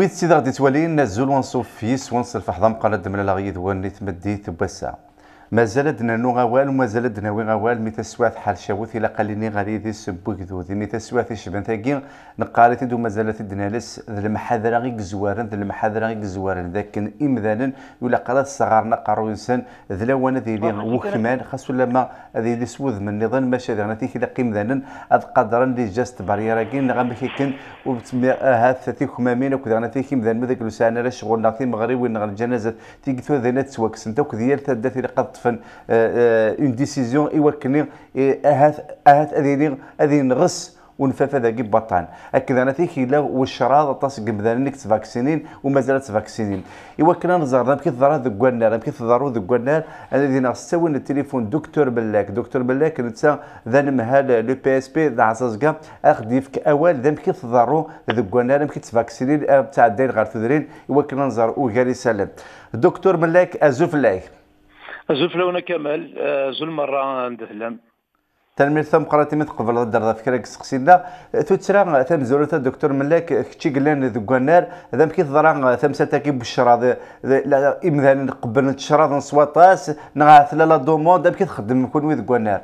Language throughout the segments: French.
ميت سيدي غادي تولين نزول ونصوف فيس ونصرف حضام قناة ملا لاغيد واني تمديت بسا مازال دنا غوال ومازال دنا غوال ميت سوات حال شاوث الى قاليني غادي دي سبوك ذوذ ميت سوات شبان ثاقي نقالت دو مازال دنا لس ذا المحاذره غيك زوارن ذا المحاذره غيك زوارن ذاك امذانا ولا قرات صغارنا قارو انسان ذا وانا ذي لي وخمان خاص ولا ما ذي لي سوذ من نظام ماشي ذا نتيك الا قيمذانا اد قدرا لي جاست باريراكين غا كيكن وبتسمى هاد ثلاثي خمامين وكذا نتيك مذان مذاك لسانه لا شغل نعطي مغرب وين الجنازه تيكثو ذا تسواكس انت وكذيال تدات الى قد طفن اون ديسيزيون يوكلني اهات اذي نغص ونفاف ذاك بطان هكذا انا تيكي لا والشراض طاس قبذانك تفاكسينين ومازال تفاكسينين يوكلنا نزار كي تضرا ذك النار كي تضروا ذك النار الذي نستوي التليفون دكتور بلاك نتا ذا المهال لو بي اس بي ذا عزازكا اخذ يفك اول ذا كي تضروا ذك النار كي تفاكسينين تاع الدين غير تدرين يوكلنا نزار وغالي سلام دكتور ملاك ازوف لايك زوف لونا كمال زول مرة عند ثلام تلميذ ثم قراتي مثل قبل الدرده فكرك سقسينا تترى ثم زولت الدكتور ملاك كتشي قلنا ذوك النار ذا كي ضرا ثم ساتاكي بالشراض لا امذان قبل الشراض نصواطاس نغاث لا دوموند ذا كي تخدم يكون وذ النار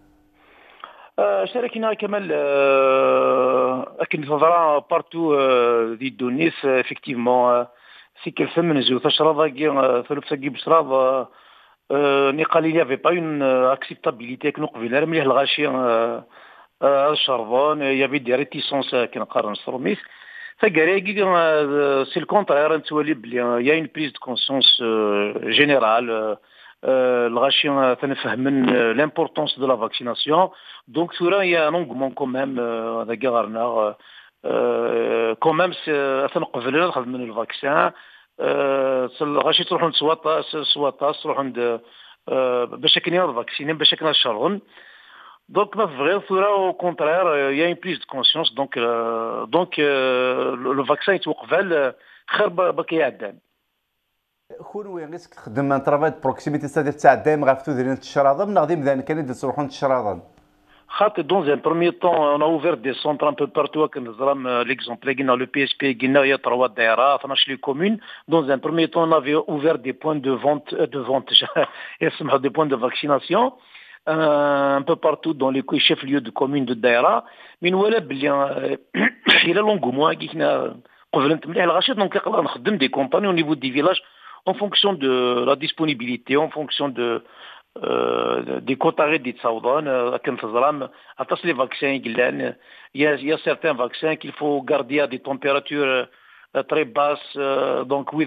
شاركنا كمال اكن تضرا بارتو ذي دونيس افكتيفمون في كل فم نزو تشراض ثلث بشراض نقال il n'y avait pas une acceptabilité كنقبل مليح الغاشي الشربون il y avait des réticences كنقارن الصرميس فقراقي سي الكونترير نتولي بلي يا اون بريز دو كونسيونس جينيرال الغاشي تنفهم لامبورطونس دو لا فاكسيناسيون دونك ثورا يا ان انغمون كوميم هذا كاغرنا كوميم تنقبل ناخذ من الفاكسان غاشي تروحوا سواطاس تروحوا عند باش كاين الفاكسين باش كاين الشرغن دونك ما فغير ثورا او كونترير يا اون بريز دو كونسيونس دونك لو فاكسين يتوقف خير باقي يعدان كون وين ريسك تخدم ترافاي بروكسيميتي ستادير تاع دايم غافتو ديرين الشراضه من غادي مذان كان تروحوا الشراضه Dans un premier temps, on a ouvert des centres un peu partout. L'exemple, le PSP, il y a 3 daïras, les communes. Dans un premier temps, on avait ouvert des points de vente, des points de vaccination, un peu partout dans les chefs-lieux de communes de daïra. Mais nous, il y a l'engouement qui est donc on des campagnes au niveau des villages en fonction de la disponibilité, en fonction des quotas des Saoudan, les vaccins, il y a certains vaccins qu'il faut garder à des températures très basses, donc oui,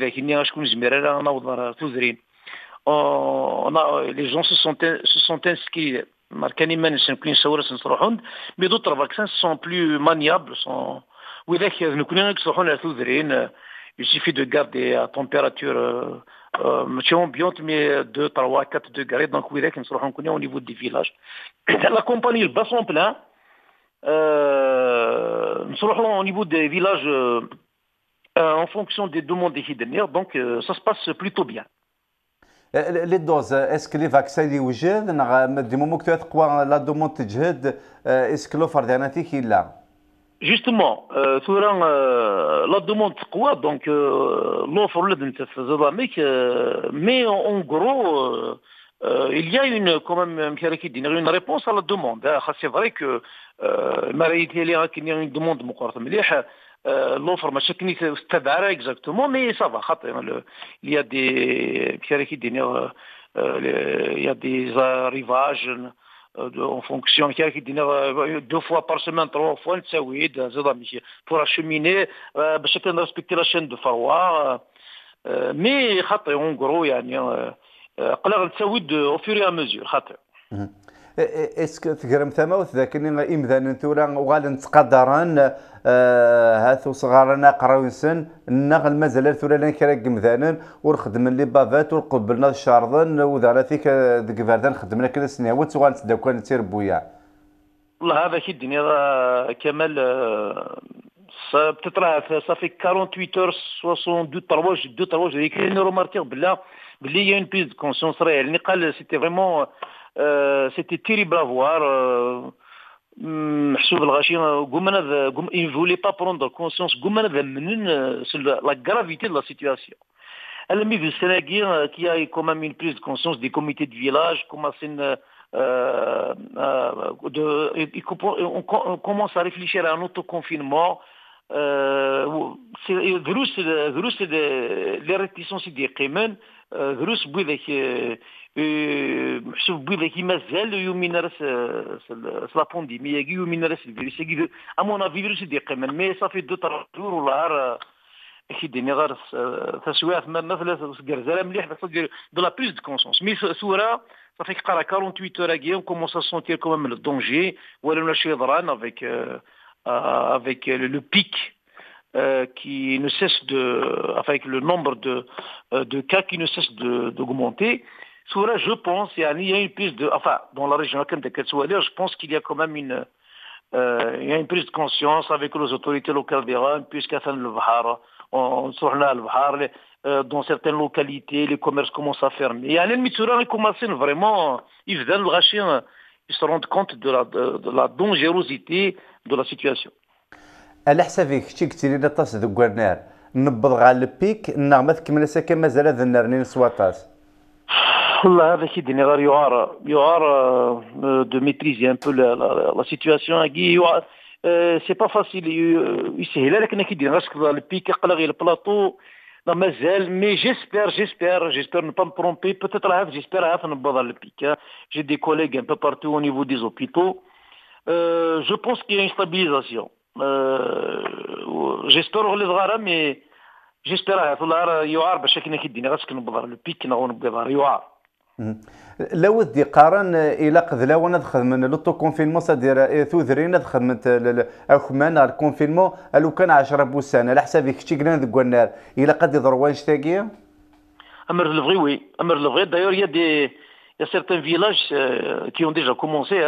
les gens se sont inscrits, mais d'autres vaccins sont plus maniables, il suffit de garder à température ambiante, mais 2, 3, 4 degrés. Donc, oui, au niveau des villages. La compagnie, le bassin plein. Nous sommes au niveau des villages en fonction des demandes des dernières. Donc, ça se passe plutôt bien. Les doses, est-ce que les vaccins sont وجد du moment que tu as la demande تجهد est-ce que l'offre d'anatique est là? Justement, la demande quoi donc l'offre mais en gros il y a quand même une réponse à la demande. C'est vrai que il y a une demande l'offre exactement, mais ça va. Il y a des arrivages en fonction, 2 fois par semaine, 3 fois, pour acheminer, chacun respecter la chaîne de froid. Mais en gros, au fur et à mesure. اسك تقرم ثموت ذاكني إمذان ثورا وغال نتقدران هاثو صغارنا قراوين سن نغل مازال ثورا لان كراك مذانا ورخدم اللي بافات ورقبلنا الشارضن وذا فيك ذيك فاردان خدمنا كذا سناوات وغال نتداو نتير بويا والله هذا كي الدنيا كمال بتطرح صافي 48 heures 62 3 j'ai écrit une remarque بالله il y a une prise de conscience réelle. C'était vraiment c'était terrible à voir. محسوب الغاشي il ne voulait pas prendre conscience sur la gravité de la situation. Elle a mis du Sénégal qui a quand même une prise de conscience des comités de village, on commence à réfléchir à un autoconfinement. دروس اللي réticence دي قيمان دروس بوذاك محسوب بوذاك مازال يومين راس لا بانديمي يومين راس الفيروس امون فيروس دي قيمان مي صافي دو ترور ولا كيديني غير تسويات ما ثلاثه كرزاله مليح بس دو لا بلوس دو كونسونس مي صوره صافي قرا 48 اور اكي اون كومونس ا سونتير كومام الدونجي ولا شي ضران avec le pic qui ne cesse avec le nombre de cas qui ne cesse d'augmenter. Je pense il y a une prise dans la région je pense qu'il y a quand même il y a une prise de conscience avec les autorités locales d'Iran puisqu'à dans certaines localités les commerces commencent à fermer. Il y a ils commencent vraiment ils se rendent compte de la dangerosité de la situation. على حسابك شتي قلتي لي طاس ذوك النار نبض غا البيك النغمه تكمل ساكا مازال هذا النار نين سواطاس والله هذا كي ديني غير يعار دو ميتريزي ان بو لا سيتوياسيون كي سي با فاسيل يسهل لكن كي دير راسك البيك يقلق غير البلاطو لا مازال مي جيسبر ne pas me tromper peut-être j'espère نبض البيك j'ai des collègues un peu partout au niveau des hôpitaux je pense qu'il y a une stabilisation جيسبر غلي صغار مي جيسبر والله يعار باش كنا كيديني غاسك نبضر البيك نبضر يعار لو ودي قارن الى قذلا وانا دخل من لوطو كونفينمون سادير ثوذرين دخل من اخمان الكونفينمون لو كان 10 بوسان على حسابي كشتي قلنا ذوك النار الى قد يضروا تاكيا امر الفغي وي امر الفغي دايور يا دي Il y a certains villages qui ont déjà commencé,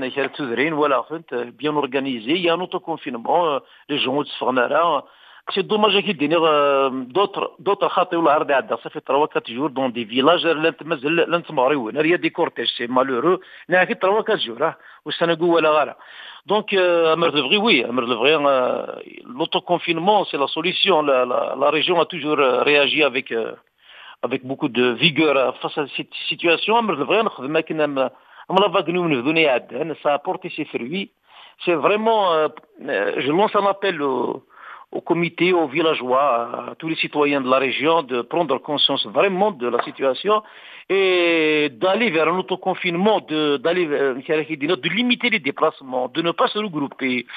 bien organisés. Il y a un autoconfinement, les gens se font c'est dommage qu'il y ait d'autres ça fait 3-4 jours dans des villages, il y a des cortèges, c'est malheureux. Il y a 3-4 jours, au Sénégal ou à la Gara. Donc, oui, l'autoconfinement, c'est la solution. La région a toujours réagi avec beaucoup de vigueur face à cette situation. Ça a porté ses fruits. C'est vraiment, je lance un appel aux comités, aux villageois, à tous les citoyens de la région de prendre conscience vraiment de la situation et d'aller vers un autoconfinement, de limiter les déplacements, de ne pas se regrouper.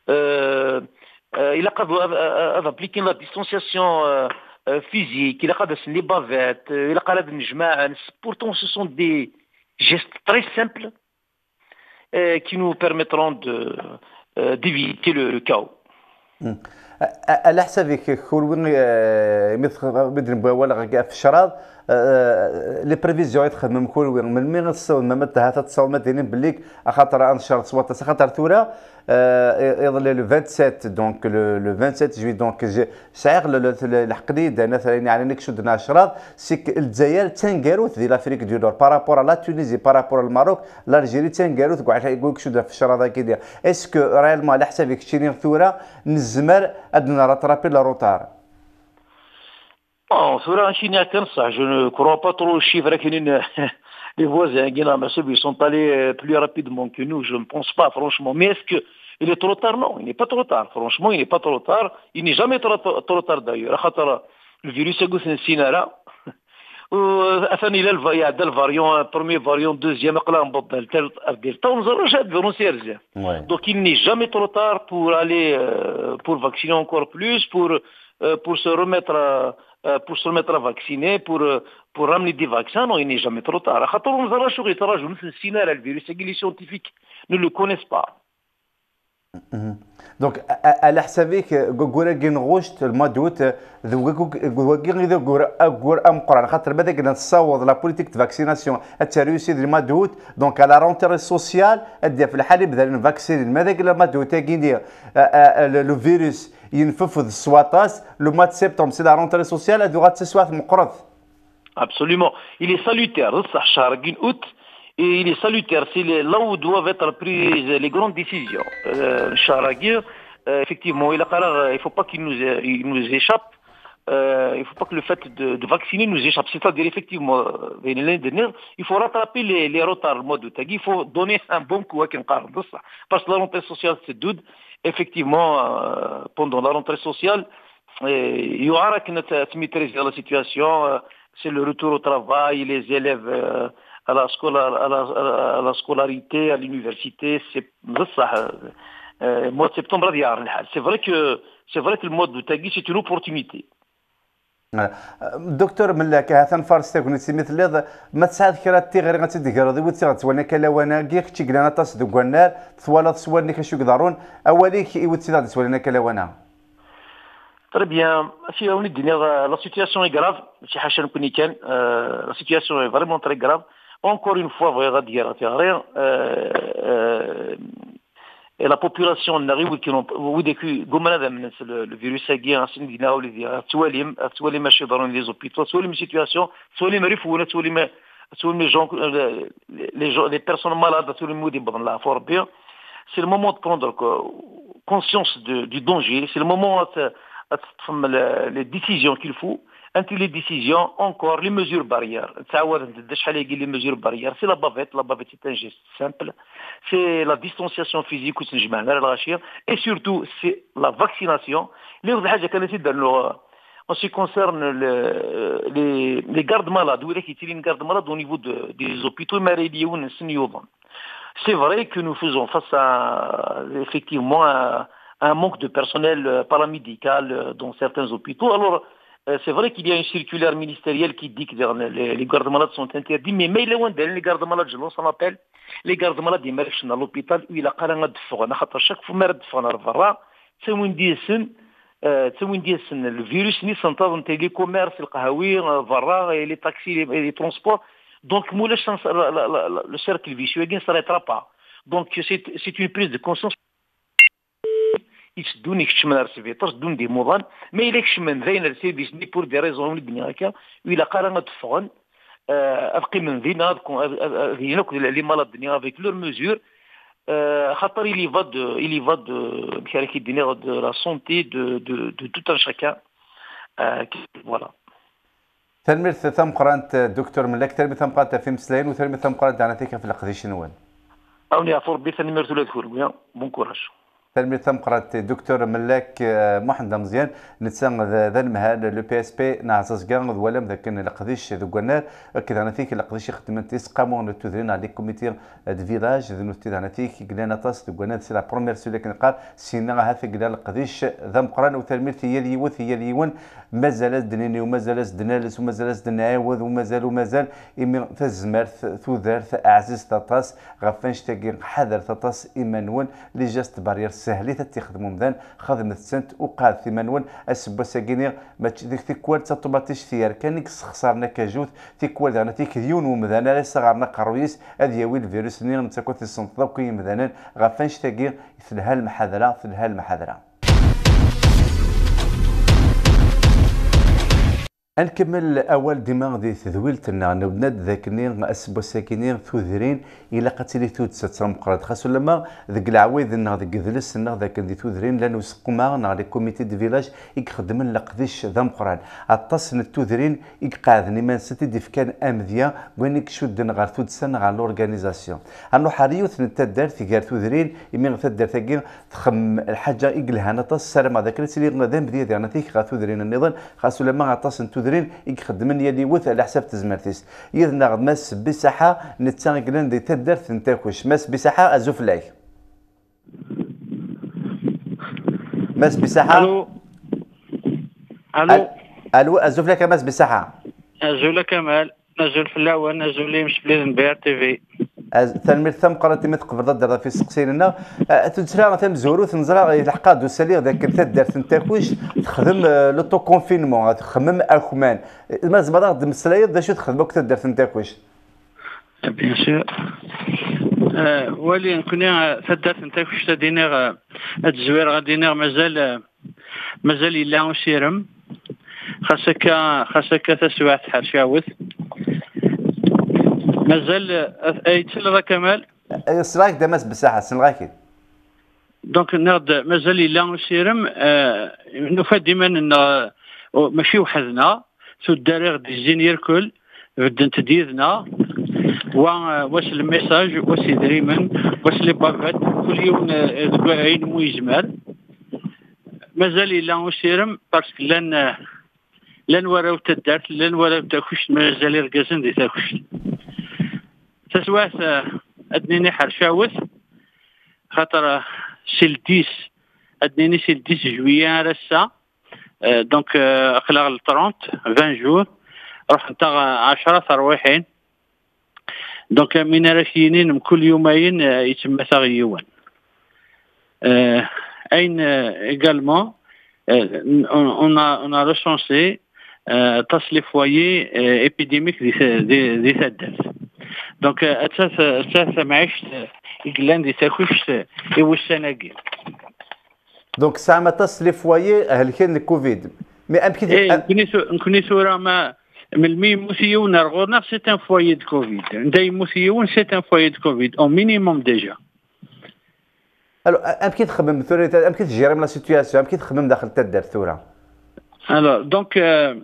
Il a appliqué la distanciation physique, il a les bavettes, il a les njma'an. Pourtant, ce sont des gestes très simples qui nous permettront d'éviter le chaos. على حسابك كون بدنا نبوا في الشراب لي بريفيزيون يتخدم كل وين من مين الصوم ما تاع تصاوم مدينين بليك خاطر انشر صوات خاطر ثوره يظل لو 27 دونك لو 27 جوي دونك سعير الحقديد مثلا يعني نكشدنا الشراب سيك الجزائر تنقاروث ديال افريك دو نور بارابور لا تونيزي بارابور الماروك الجيري تنقاروث كاع يقول كشدها في الشراب هكا اسكو ريالمون على حسابك شتيني ثوره نزمر ادنا راترابي لا روتار je ne crois pas trop aux chiffres les voisins ils sont allés plus rapidement que nous, je ne pense pas franchement. Mais est-ce qu'il est trop tard? Non, il n'est pas trop tard. Franchement, il n'est pas trop tard. Il n'est jamais trop tard d'ailleurs. Le virus est il y a le variant, premier variant, deuxième, donc il n'est jamais trop tard pour aller pour vacciner encore plus, pour se remettre à vacciner, pour ramener des vaccins. Non, il n'est jamais trop tard. Les scientifiques ne le connaissent pas. Donc, على حسابك غورا غوشت الموا دوت غورا غورا امقرا خاطر بدا كنا نصاوض لا بوليتيك دو فاكسيناسيون التروسي ديال الموا دوت دونك على رونتيري سوسيال ادي في الحالي بدا نفاكسين ماذا قال الموا دوت كي لو فيروس ينففذ السواطاس لو موا سبتمبر سي لا رونتيري سوسيال ادو غاتسوات مقرض. Absolument. Il est salutaire. شهر août et il est salutaire. C'est là où doivent être prises les grandes décisions. Effectivement, il ne faut pas qu'il nous échappe. Il ne faut pas que le fait de vacciner nous échappe. C'est-à-dire, effectivement, il faut rattraper les retards le mois d'août. Il faut donner un bon coup à quelqu'un. Parce que la rentrée sociale, c'est doud. Effectivement, pendant la rentrée sociale, il y aura qu'une maîtrise de la situation. C'est le retour au travail, les élèves à la scolarité, à l'université. C'est ça. Mois de septembre, c'est vrai que le mois d'août, c'est une opportunité. دكتور ملاك هاتن فارس تكون مثل هذا ما تساعد كرا تيغير غتدير دي وتسغت وانا كلا وانا كيخ تيغلانا تاس دو غنار ثوالا ثواني كشو يقدرون اوليك يوتسيدا وانا كلا وانا Très bien. Si on dit la situation est grave, si Hachem Kuniken, la situation est vraiment très grave. Encore une fois, vous dire rien. Et la population n'arrive que le virus a guéri en Sindina ou les machines dans les hôpitaux, soit les situations, soit les marifounes, soit les gens, les personnes malades, soit les moudis dans la forme bien. C'est le moment de prendre conscience du danger. C'est le moment les décisions qu'il faut. Entre les décisions, encore les mesures barrières. Les mesures barrières, c'est la bavette. La bavette, c'est un geste simple. C'est la distanciation physique, et surtout, c'est la vaccination. En ce qui concerne les gardes malades, au niveau des hôpitaux, c'est vrai que nous faisons face à, effectivement, un manque de personnel paramédical dans certains hôpitaux. Alors, c'est vrai qu'il y a une circulaire ministérielle qui dit que les gardes-malades sont interdits, mais les gardes-malades, je lance un appel, les gardes-malades, ils marchent dans l'hôpital, où il a carrément de fond. Chaque fois, il y a le virus, les commerces, les taxis, les transports. Donc, le cercle vicieux ne s'arrêtera pas. Donc, c'est une prise de conscience. يشدون يكشمن السبيطار دون دي موضان ما إلا كشمن ذين السيرفيس ني بور دي ريزون الدنيا هكا وإلا قارنا تفغن أبقي من ذينا ذينا لي مال الدنيا avec leurs mesures خاطر il y va de بحال الدنيا de la santé de tout un chacun voilà. تلميذ ثم قرانت دكتور ملاك تلميذ ثم قرانت في مسلاين وتلميذ ثم قرانت عناتيك في القديش نوال أوني أفور بي ثاني مرتو لا تقول بون كوراج تلميذ ثم قرات دكتور ملاك محمد مزيان نتسان ذا المهال لو بي اس بي نعزز كان ولا ذاك القديش ذو قنار كذا انا فيك القديش خدمت اسقامون تدرين على كوميتي دو فيلاج ذو تي انا فيك قلنا طاس ذو قنار سي لا بروميير سولي كان قال سينا هذا قال القديش ذا مقران وتلميذ هي اليوث هي اليون مازال دنيني ومازال دنالس ومازال دنعاود ومازال إمي تزمر ثوذرث أعزز تطاس غفنش تاقي حذر تطاس إيمانون لي جاست بارير سهلي تتخدموا مذان خدمة سنت وقاد ثمانون أسبا ساقيني ما ديك تيكوال تطباتيش ثيار كانك خسرنا كجوث تيكوال دانا تيكذيون ومذانا لا صغارنا قرويس هذا ياوي الفيروس نير نتاكو تيسنطا وكي مذانا غفنش تاقي ثلها المحاذرة نكمل اول ديما دي تذويلتنا نبناد ذاكني اسبو ساكنين ثوذرين الى قتلي ثود ست مقرات خاصو لما ذك العويذ نا ذك ذلس نا ذاك دي ثوذرين لانه سقما نا لي كوميتي دي فيلاج يخدم لقديش ذا مقران اتصن الثوذرين يقعدني ما ستي دي فكان امذيا وين كشد غير ثود سنه على الاورغانيزاسيون انو حريوث نتا في غير ثوذرين يمين تدار ثقيل تخم الحاجه يقلها نطس السلام هذاك اللي ذنب ديال انا تيك ثوذرين النظام خاصو لما اتصن ثوذرين يخدمن يدي وث على حساب تزمرتيس يذنا ماس بساحه نتسان دي تدار تنتاكوش ماس بساحه ازوفلاي ماس بساحه الو ازوفلاك ماس بساحه ازول كمال نزول فلاوه نزول مش بليزن بي ار تي في تنمير ثم قرات ما تقبل ضد في سقسينا تنسرا ثم زوروث نزرا الحقاد والسليغ ذاك تدار تنتاكوش تخدم لوطو كونفينمون تخمم اخمان ما زعما ضد مسلايد ذا شو تخدم وقت تدار تنتاكوش بيان سور ولي كنا تدار تنتاكوش تدينا التزوير غادينا مازال الا سيرم خاصك تسوات حال شاوث مازال يتسلى كمال سلاك دمس بساحه سنغاكي دونك نغد مازال الا سيرم نفاد ديما ان ماشي وحدنا سو الدراري غادي يزين يركل بدن تديدنا واش الميساج واش دريمن واش لي بافات كل يوم عين مو يجمال مازال الا سيرم باسكو لان وراو تدارت لان وراو تاكوش مازال يرقزن دي تاكوش تسواس ادنيني حرشاوث خاطر سيل 10 جوية رسا دونك خلال 20 جور روح نتا 10 ترويحين دونك من راشيين كل يومين يتم تغيوان اين également on a recensé تصل foyers épidémiques دي سدات دونك اساس معيش إقلان دي تاكوش إيوشاناكي دونك ساعة ما تصل فوايي أهل كان الكوفيد مي نكوني سورة ما من المي موسيون رغونا سي ان فوايي دو كوفيد نداي موسيون سي ان فوايي دو كوفيد او مينيموم ديجا الو امكن تخمم ثورة امكن تجيري من لا سيتوياسيون امكن تخمم داخل تدار ثورة الو دونك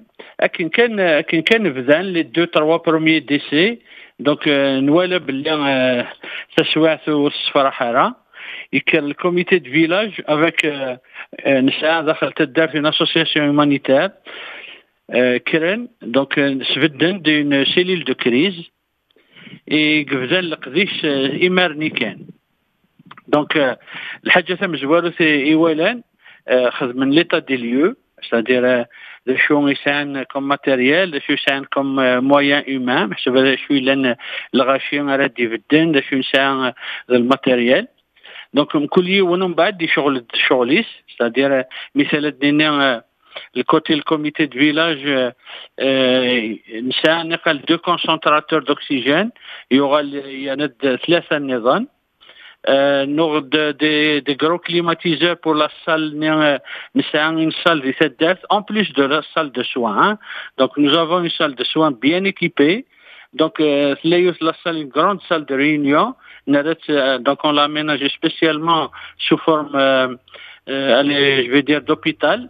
كان بدان لي دو تروا بروميي ديسي دونك نوالا باللي تسوعت والصفرة حارة يكون الكوميتي دو فيلاج افيك نسعى داخل تدار في اسوسياسيون هومانيتير كرن دونك سفدن دون سيليل دو كريز اي قفزان القديش ايمارني كان دونك الحاجة ثم زوارث ايوالان خذ من ليتا دي ليو c'est-à-dire شو يسان كم ماتيريال شو يسان كم مويان هيومان حسب شو لان الغاشيون راه ديفيدند شو يسان الماتيريال دونك كل يوم من بعد دي شغليس c'est-à-dire مثال دينا الكوتي الكوميتي دو فيلاج نسان نقل 2 كونسنتراتور دوكسيجين يغال 3 نظام nous des gros climatiseurs pour la salle, une salle de cette date, en plus de la salle de soins. Donc nous avons une salle de soins bien équipée. Donc la salle, une grande salle de réunion. Donc on l'a aménagée spécialement sous forme, je vais dire, d'hôpital.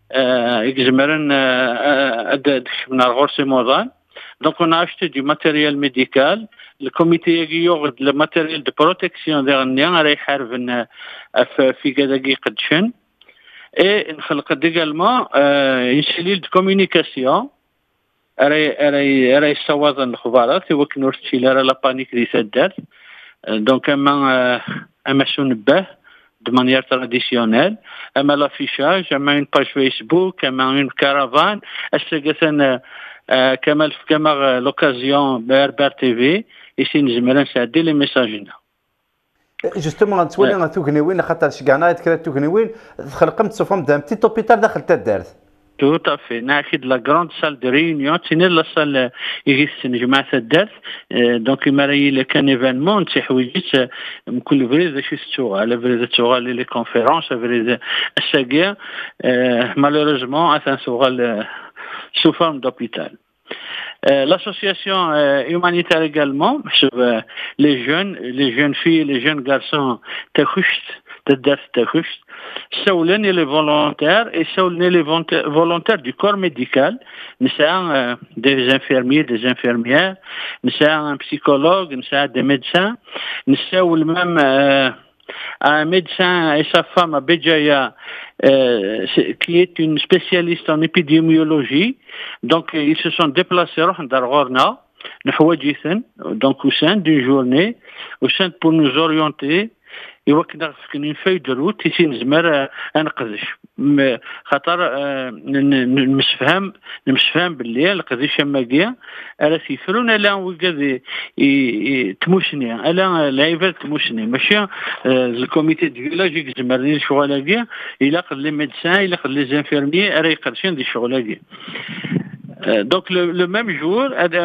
Donc on a acheté du matériel médical. Le comité ياخذ le matériel de protection ديالنا راه يحارب في كذاكي قدشن et نخلق également une cellule de communication راهي يصوت الخبارات يوكنوا الشيلة لا بانيك دي سدات donc اما سنبه de manière traditionnelle اما l'affichage اما une page Facebook اما une caravane السجسن كمال في كما لوكازيون بار تي في يسي نجمر نساعدي لي ميساجنا جوستومون غنتولي غتوغنيوين خاطر شكانا تكرا توغنيوين تخلقمت سوفهم دام بتيت اوبيتال داخل تدارت تو تافي ناخد لا غراند سال دو ريونيون تيني لا سال يغيس نجمع تدارت دونك مراي الا كان ايفينمون تي حويجيت كل فريز شي ستوغا على فريز توغا لي كونفيرونس فريز الساكيا مالوريزمون اتان سوغا sous forme d'hôpital. L'association humanitaire également, les jeunes filles, les jeunes garçons, سولني les volontaires et سولني les volontaires du corps médical, des infirmiers, des infirmières, un psychologue, des médecins, même un médecin et sa femme à Béjaïa qui est une spécialiste en épidémiologie. Donc ils se sont déplacés donc au sein d'une journée, au sein pour nous orienter. يوكنا في فاي دروت يسين زمر انقذش خاطر نمسفهم باللي القذيش ماكيا الا سيفرون الا وكذا تموشني الا لايفر تموشني ماشي الكوميتي دو فيلاج يزمرني الشغلاكيا الا قد لي ميدسان الا قد لي زانفيرمي راه يقرشين دي الشغلاكيا Donc le même jour,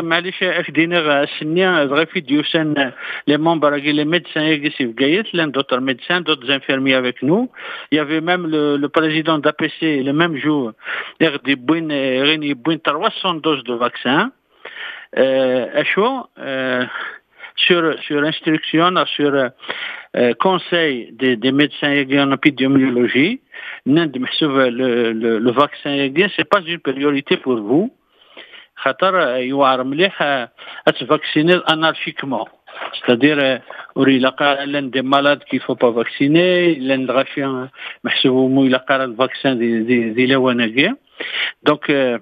les membres, les médecins, d'autres médecins, d'autres infirmiers avec nous. Il y avait même le président d'APC le même jour, il y a 300 doses de vaccins. sur instruction, sur conseil des médecins en épidémiologie, le vaccin, c'est pas une priorité pour vous. خاطر يوعر مليح اتفاكسيني انارشيكمون c'est-à-dire اوري لقى لان دي مالاد كي فو با فاكسيني لان الغاشيان محسوب مو لقى الفاكسين دي لواناكي دونك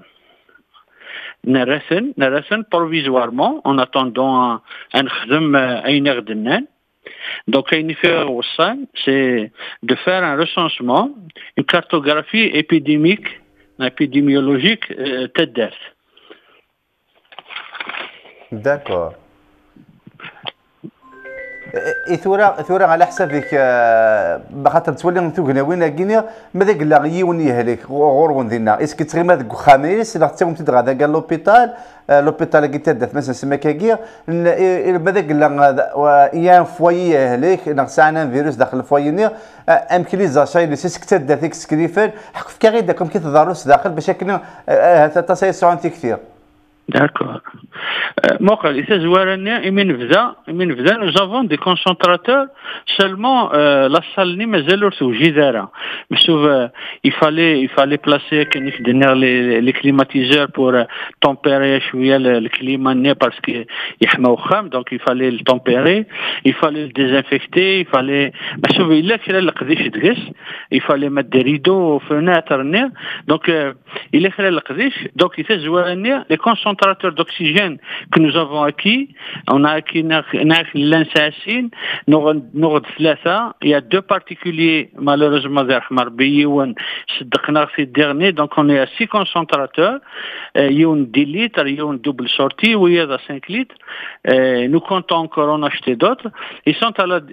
نرسن provisoirement en attendant ان نخدم اين غدنان donc une faire c'est de faire un recensement une cartographie épidémiologique تدرس. داكور. ثورة على حسابك خاطر تولي نتوكناوين كينيا ماذا قال لا يون يهلك غور دينا اسكي تغيما ذك خميس لا حتى ومتي غادا قال لوبيتال كي تدف مثلا سماكاكيا ماذا قال لا يا فوي يهلك نغسعنا فيروس داخل الفويني امكليزا شاي اللي سكتد ذيك سكريفر حق في كاغي داكم كي تضروس داخل باش كنا تصايص عندي كثير. D'accord. Nous avons des concentrateurs seulement la salle il fallait placer les climatiseurs pour tempérer le climat parce qu'il donc il fallait le tempérer, il fallait le désinfecter, il fallait mettre des rideaux aux fenêtres donc il les concentrateurs d'oxygène que nous avons acquis, on a acquis l'insacine, il y a 2 particuliers malheureusement donc on est à 6 concentrateurs, il y a une 10 litres, il y a une double sortie, il y a 5 litres, nous comptons encore en acheter d'autres, ils sont à la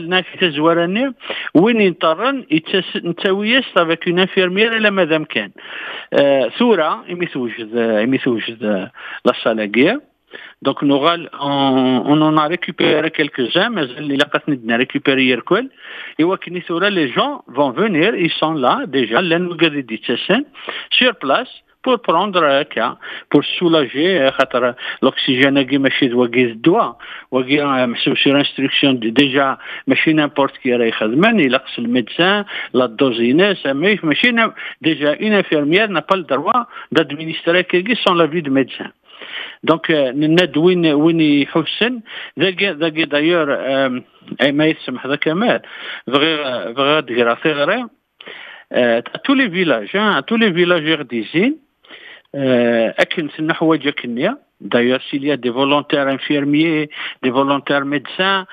avec une infirmière et la madame Ken. Soura, la salle à guerre. Donc on en a récupéré quelques-uns, mais il a récupéré les gens vont venir, ils sont là déjà, sur place pour prendre un cas, pour soulager l'oxygène qui machine sur instruction déjà machine n'importe qui il a le médecin la dosine machine déjà une infirmière n'a pas le droit d'administrer quelque sans l'avis du médecin. Donc ند وين يحسن d'ailleurs ما يسمح ذا كمال فغير دغراسي غير à tous les villages رديزين أكن سنحو جاكنيا. D'ailleurs, s'il y a des volontaires infirmiers, des volontaires médecins,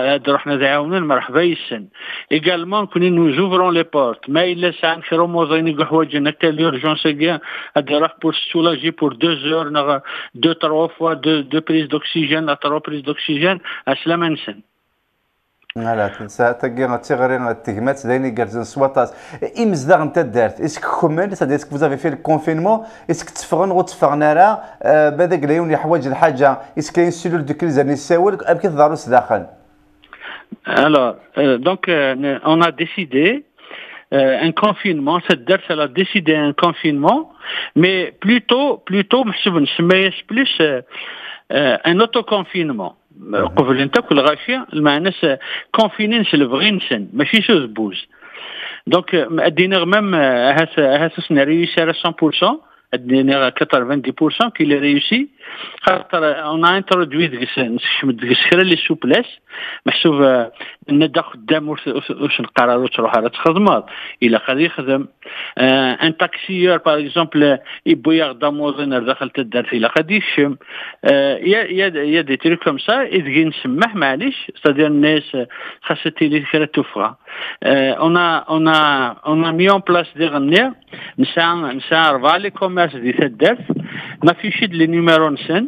également, que nous ouvrons les portes. Mais il laisse un l'urgence pour soulager pour 2 heures, 2-3 fois, 2 prises d'oxygène, 3 prises d'oxygène, à cela. لا تنسى تلقى تغرين التهمات دايني كارزن سواطاس امزداغ نتا دارت اسك كومون سادي اسك فوزافي في الكونفينمون اسك تفغن غتفغنا راه بهذاك اليوم اللي حوايج الحاجه اسك كاين سيلول دو كريز اللي يساول ابكي الضروس داخل. Alors donc on a décidé un confinement, cette date elle a décidé un confinement mais plutôt plus un autoconfinement. قبل أن تأكل غاشية المعناس كونفينين سلفغين سن ماشي شوز بوز دونك أدينا ميم هذا سيناريو على 100% أدينا 90% كي لي ريوسي خاطر اون انترودوي دغسخرا لي سوبلاس محسوب ندا خدام واش القرار وتروح على تخدمات الا غادي يخدم ان تاكسيور باغ اكزومبل يبغي ياخذ موزن داخل الدار الا غادي يشم يا دي تريك كوم سا يدغي نسمح معليش صدير الناس خاصتي لي كرا توفرا on a mis en place des غنيا نسا 4 لي كوميرس دي الدار ما فيش لي نيميرو نسن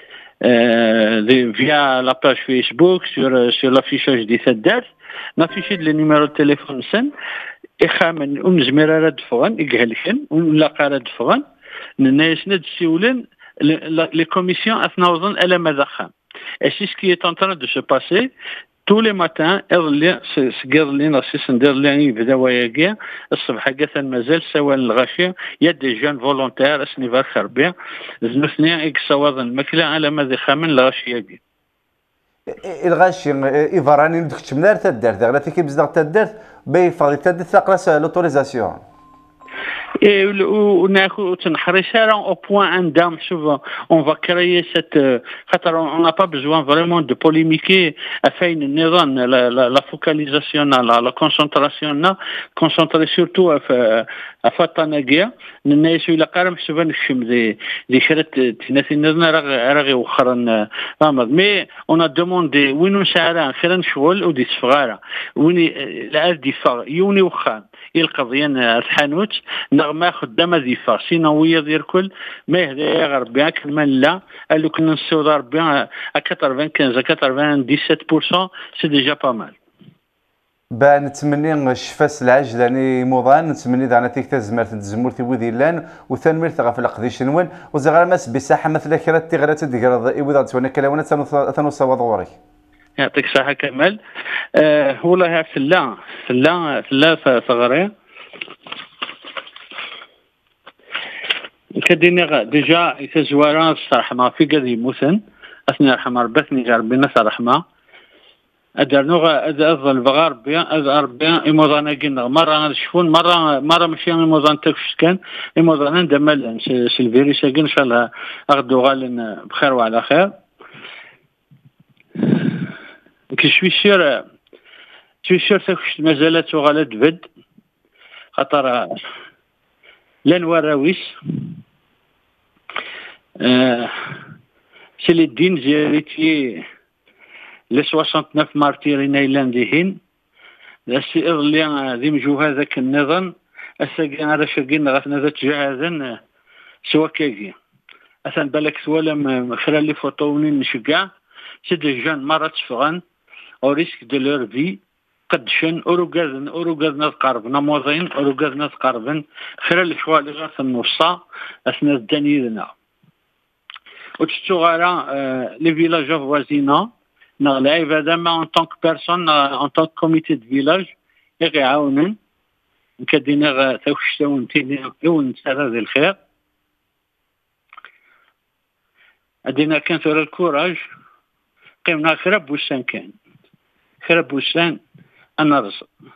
via la page Facebook sur l'affichage دي الدار ما فيش لي نيميرو تليفون نسن إخامن ونزمر رد فغن إجهلكن ونلاقى رد فغن الناس ندسيولن les commissions أثناء ألا ماذا خام. Et c'est ce qui est en train de se passer. tous les matins إضلي سقيضلي نصيص ندير لي يبدا وياكيا الصبح قاثا مازال سواء الغاشي يا دي جون فولونتير اسني فار خربيع زنثني إكسواض الماكلة على ماذا خامن الغاشي ياكي الغاشي إيفراني ندك تمنار تدرت غير كي بزاف تدرت بيفضل تدرت تقراس لوتوريزاسيون au point d'âme souvent on va créer cette on n'a pas besoin vraiment de polémiquer afin la focalisation la concentration concentrer surtout à fatanagia الناس إلى قارم حسبا نكشم ذي شرط تناثينا راغي وخرا فاهمة مي on a demandé وين نسعرا خيرا شغل ودي صغارة وين لا دي فاغ يوني وخان القضية الحانوت نغما خدامة ذي فاغ سينوية دير كل ما يهدى يا غربيا كلمة لا قالوا كنا نسود ربيا 95 17% سي ديجا با مال نتمنى شفاس العجل يعني موضان نتمنى دعنا تيك تزمرت تزمرتي وذي لان وثانمير تغاف القضيش نوان وزغال ماس بساحه مثل كرات تغرات ديغرا ايوذا توانا كلاونا ثانو صوا ضوري يعطيك الصحه كمال والله فلا ثغري كدينا ديجا يتزوارا الصراحه ما في قد يموتن اثناء رحمه ربتني جربنا صراحه أدرنوغا أفضل بغار بيان إموضانا قلنا مرة نشوفون مرة ماشي إموضان تكفش كان إموضانا دمال سلفيريسا إن شاء الله أغدو غالن بخير وعلى خير كشوي شير تكفش مازالت وغالت بد خطر لن وراويس سيلي الدين زيارتي لي 69 مارتيرين ايلانديهين لاسي اغلي ذي مجوه هذاك النظام اساقين على شاقين غاثنا ذات جهازا سوا كاكي اثن بالك سوالا خلال لي فوطوني نشقع سيدي جان مرة تفغان او ريسك دو لور في قدشن اوروغاز نتقاربنا موضين اوروغاز نتقاربن خلال الشوالي غاث النصا اثناء الدنيا وتشتو غارا لي فيلاج فوازينا نغلا évidemment en tant que personne en tant que comité de village يعاونن كدينا توشتون تينا ونسال ذي الخير ادينا كان ثور الكوراج قمنا خرب وسان كان خرب وسان انا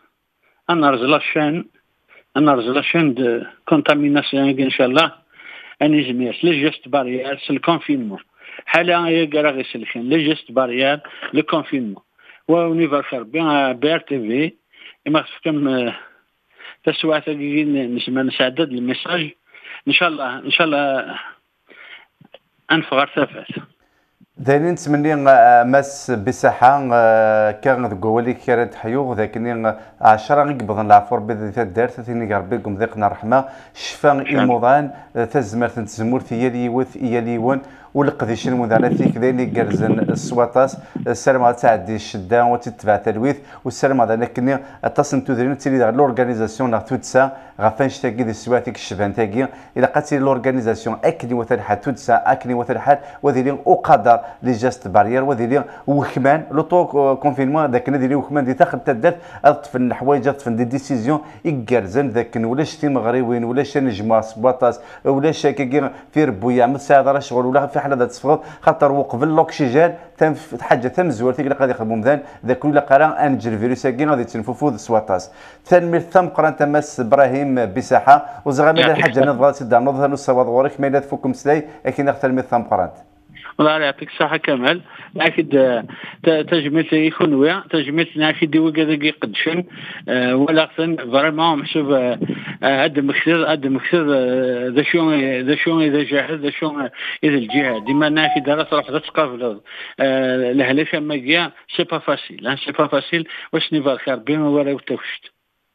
رز لاشين دو كونتاميناسيون ان شاء الله اني جميع لي جيست باريير سي الكونفينمون حالا هي قراغي سلخين لي جيست باريير لو كونفينمون ونيفرسال بيان بير تي في اما كم تسوى تاكين نسمع نسعدد الميساج ان شاء الله انفغر ثافات دايرين نتمنى ماس بساحه كان ذكولي كانت حيوغ ذاكني 10 يقبضن العفور بذي الدارت ثاني ربيكم ذيقنا رحمه شفا الموضان تزمرت تزمور ثيالي وث اياليون ولقديشين مذاناتي كذا اللي جرزن السواطاس السلام على تعدي الشده وتتبع تلويث والسلام على نكني اتصل تدرين تيلي لورغانيزاسيون لا تودسا غافنش تاكي دي السواتيك الشبان تاكي الى قاتل لورغانيزاسيون اكني وثلحات تودسا اكني وثلحات وذي او قدر لي جاست بارير وذي وكمان لوطو كونفينمون ذاك نديري وكمان دي تاخذ تدات اطفن الحوايج اطفن دي ديسيزيون يجرزن ذاك ولا شتي مغربيين ولا شي نجمه سباطاس ولا شاكي في ربو يعمل ساعه راه شغل ولا في حاله ذات صفر خاطر وقف الاكسجين تم حاجه تم زوارتي اللي غادي يخدموا مزيان ذاك ولا قرا انجل فيروس كاين غادي تنفوفو سواطاس ثاني ثم قرا تماس ابراهيم بساحه وزغامي الحاجه نضغط سدا نضغط نصوض غورك ما الا تفكم سلاي لكن اختار مي ثم قرات الله يعطيك الصحة كمال أكيد تجميل يكون تجميل أكيد وكذا قدشن ولا خصن فريمون محسوب عد مكسر ذا شون إذا جاهز ذا شون إذا الجهاد ديما ناكيد راه صراحة تقابل الهلاك ما جاء سي با فاسيل واش نيفال خير بين ولا وتوشت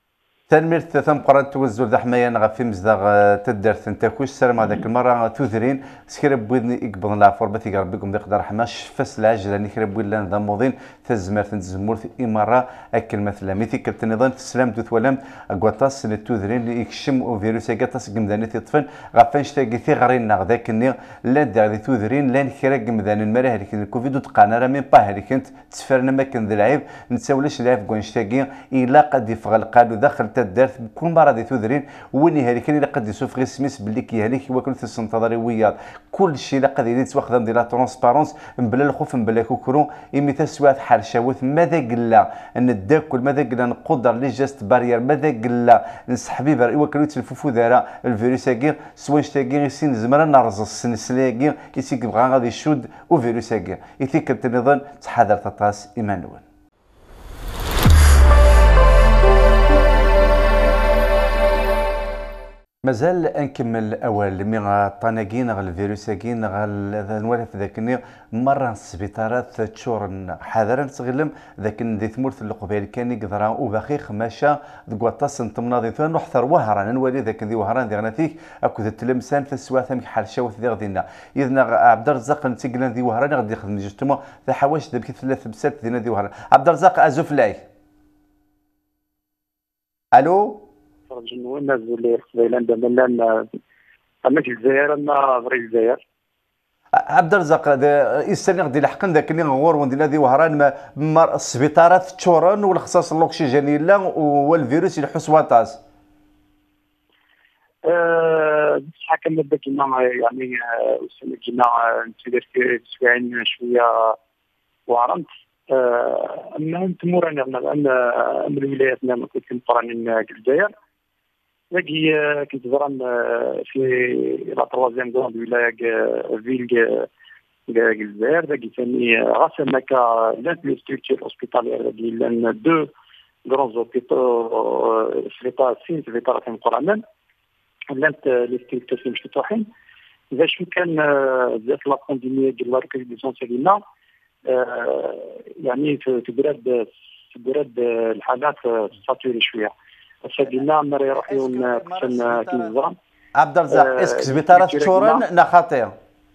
تنميرت ثم قرأت توزر ذا حماية غفي مزدغ تدرت انت كوش سلام هذاك المرة توذرين سكرب بوذني يقبض العفور بثي قربكم ذاك دار حماش فس العجل لاني كرب ولا نظام موضين تزمر تنزمور إمارة أكل مثلا ميثي كرت نظام تسلم دوثولم أقوطاس للتوذرين اللي يكشم فيروس قطاس قمداني تطفن غفنش تاقي ثي غرين ذاك النير لا دار توذرين لان كرا قمدان المراه اللي كان الكوفيد وتقانا راه مين باه اللي كنت تسفرنا ما كان ذا العيب نتساولاش العيب كونشتاقي إلا قد يفغل قالوا داخل تدارت بكل مرة دي تودرين وين هذيك اللي قد يسوف غير سميس باللي كيهليك وكل في السنتظري ويا كل شيء لا قد يدير تواخذ ندير لا ترونسبارونس بلا الخوف بلا كوكرو إمي تسوات حال شاوث ماذا قلا ان الداكل ماذا قلا نقدر لي جاست بارير ماذا قلا نسحبي بر ايوا كانوا تلففو دارا الفيروس كي سوا شتاكي يسين زمرا نرز السنسلاكي يسيك بغا غادي يشود وفيروس كي يثيك النظام تحضر تطاس ايمانويل. مازال نكمل اول مي طناقين غا الفيروساكين غا نوالف ذاك مره السبيطارات تشور حذرا تغلم ذاك ذي ثمورث القبيل كان يقدر وباخي خماشا دكواطاس نتمناضي ثان وحثر وهران نوالي ذاك ذي وهران ذي غناثيك اكو ذا التلمسان في السواثه حال شاوث ذي غدينا اذن عبد الرزاق نتيقلنا ذي وهران غادي يخدم جوستومون ذا حواش ذا ثلاث بسات ذينا ذي وهران عبد الرزاق ازوف لاي الو الناس اللي قبيله عندما اما في الجزائر اما بري الجزائر عبد الرزاق السنه غادي لحقن ذاك اللي غور وندير هذه وهران السبيطارات تشورن والاختصاص الاكسجيني لا والفيروس يحس واطاس بصح كنبدا كيما يعني السنه كيما نتدير في تسويعين شويه وعرمت اما نتمور ان الولايات ما كنت مقارنين الجزائر لكن كنت زران في لا تروازيام كروند ولاية فيل الجزائر لكن ثاني غاس انك لانت لي ستركتور اوسبيتاليير لان دو كرون زوبيتو في ليطا سين في ليطا كان مقارنين لانت لي ستركتور في مفتوحين اذا شو كان بزاف لا بانديميا ديال لا ريكريديسيون ديالنا يعني تبرد الحالات ساتوري شويه سجلنا مرة يروحون كسن كنظام عبد الرزاق اسك سبيطارات تشورن نخاطير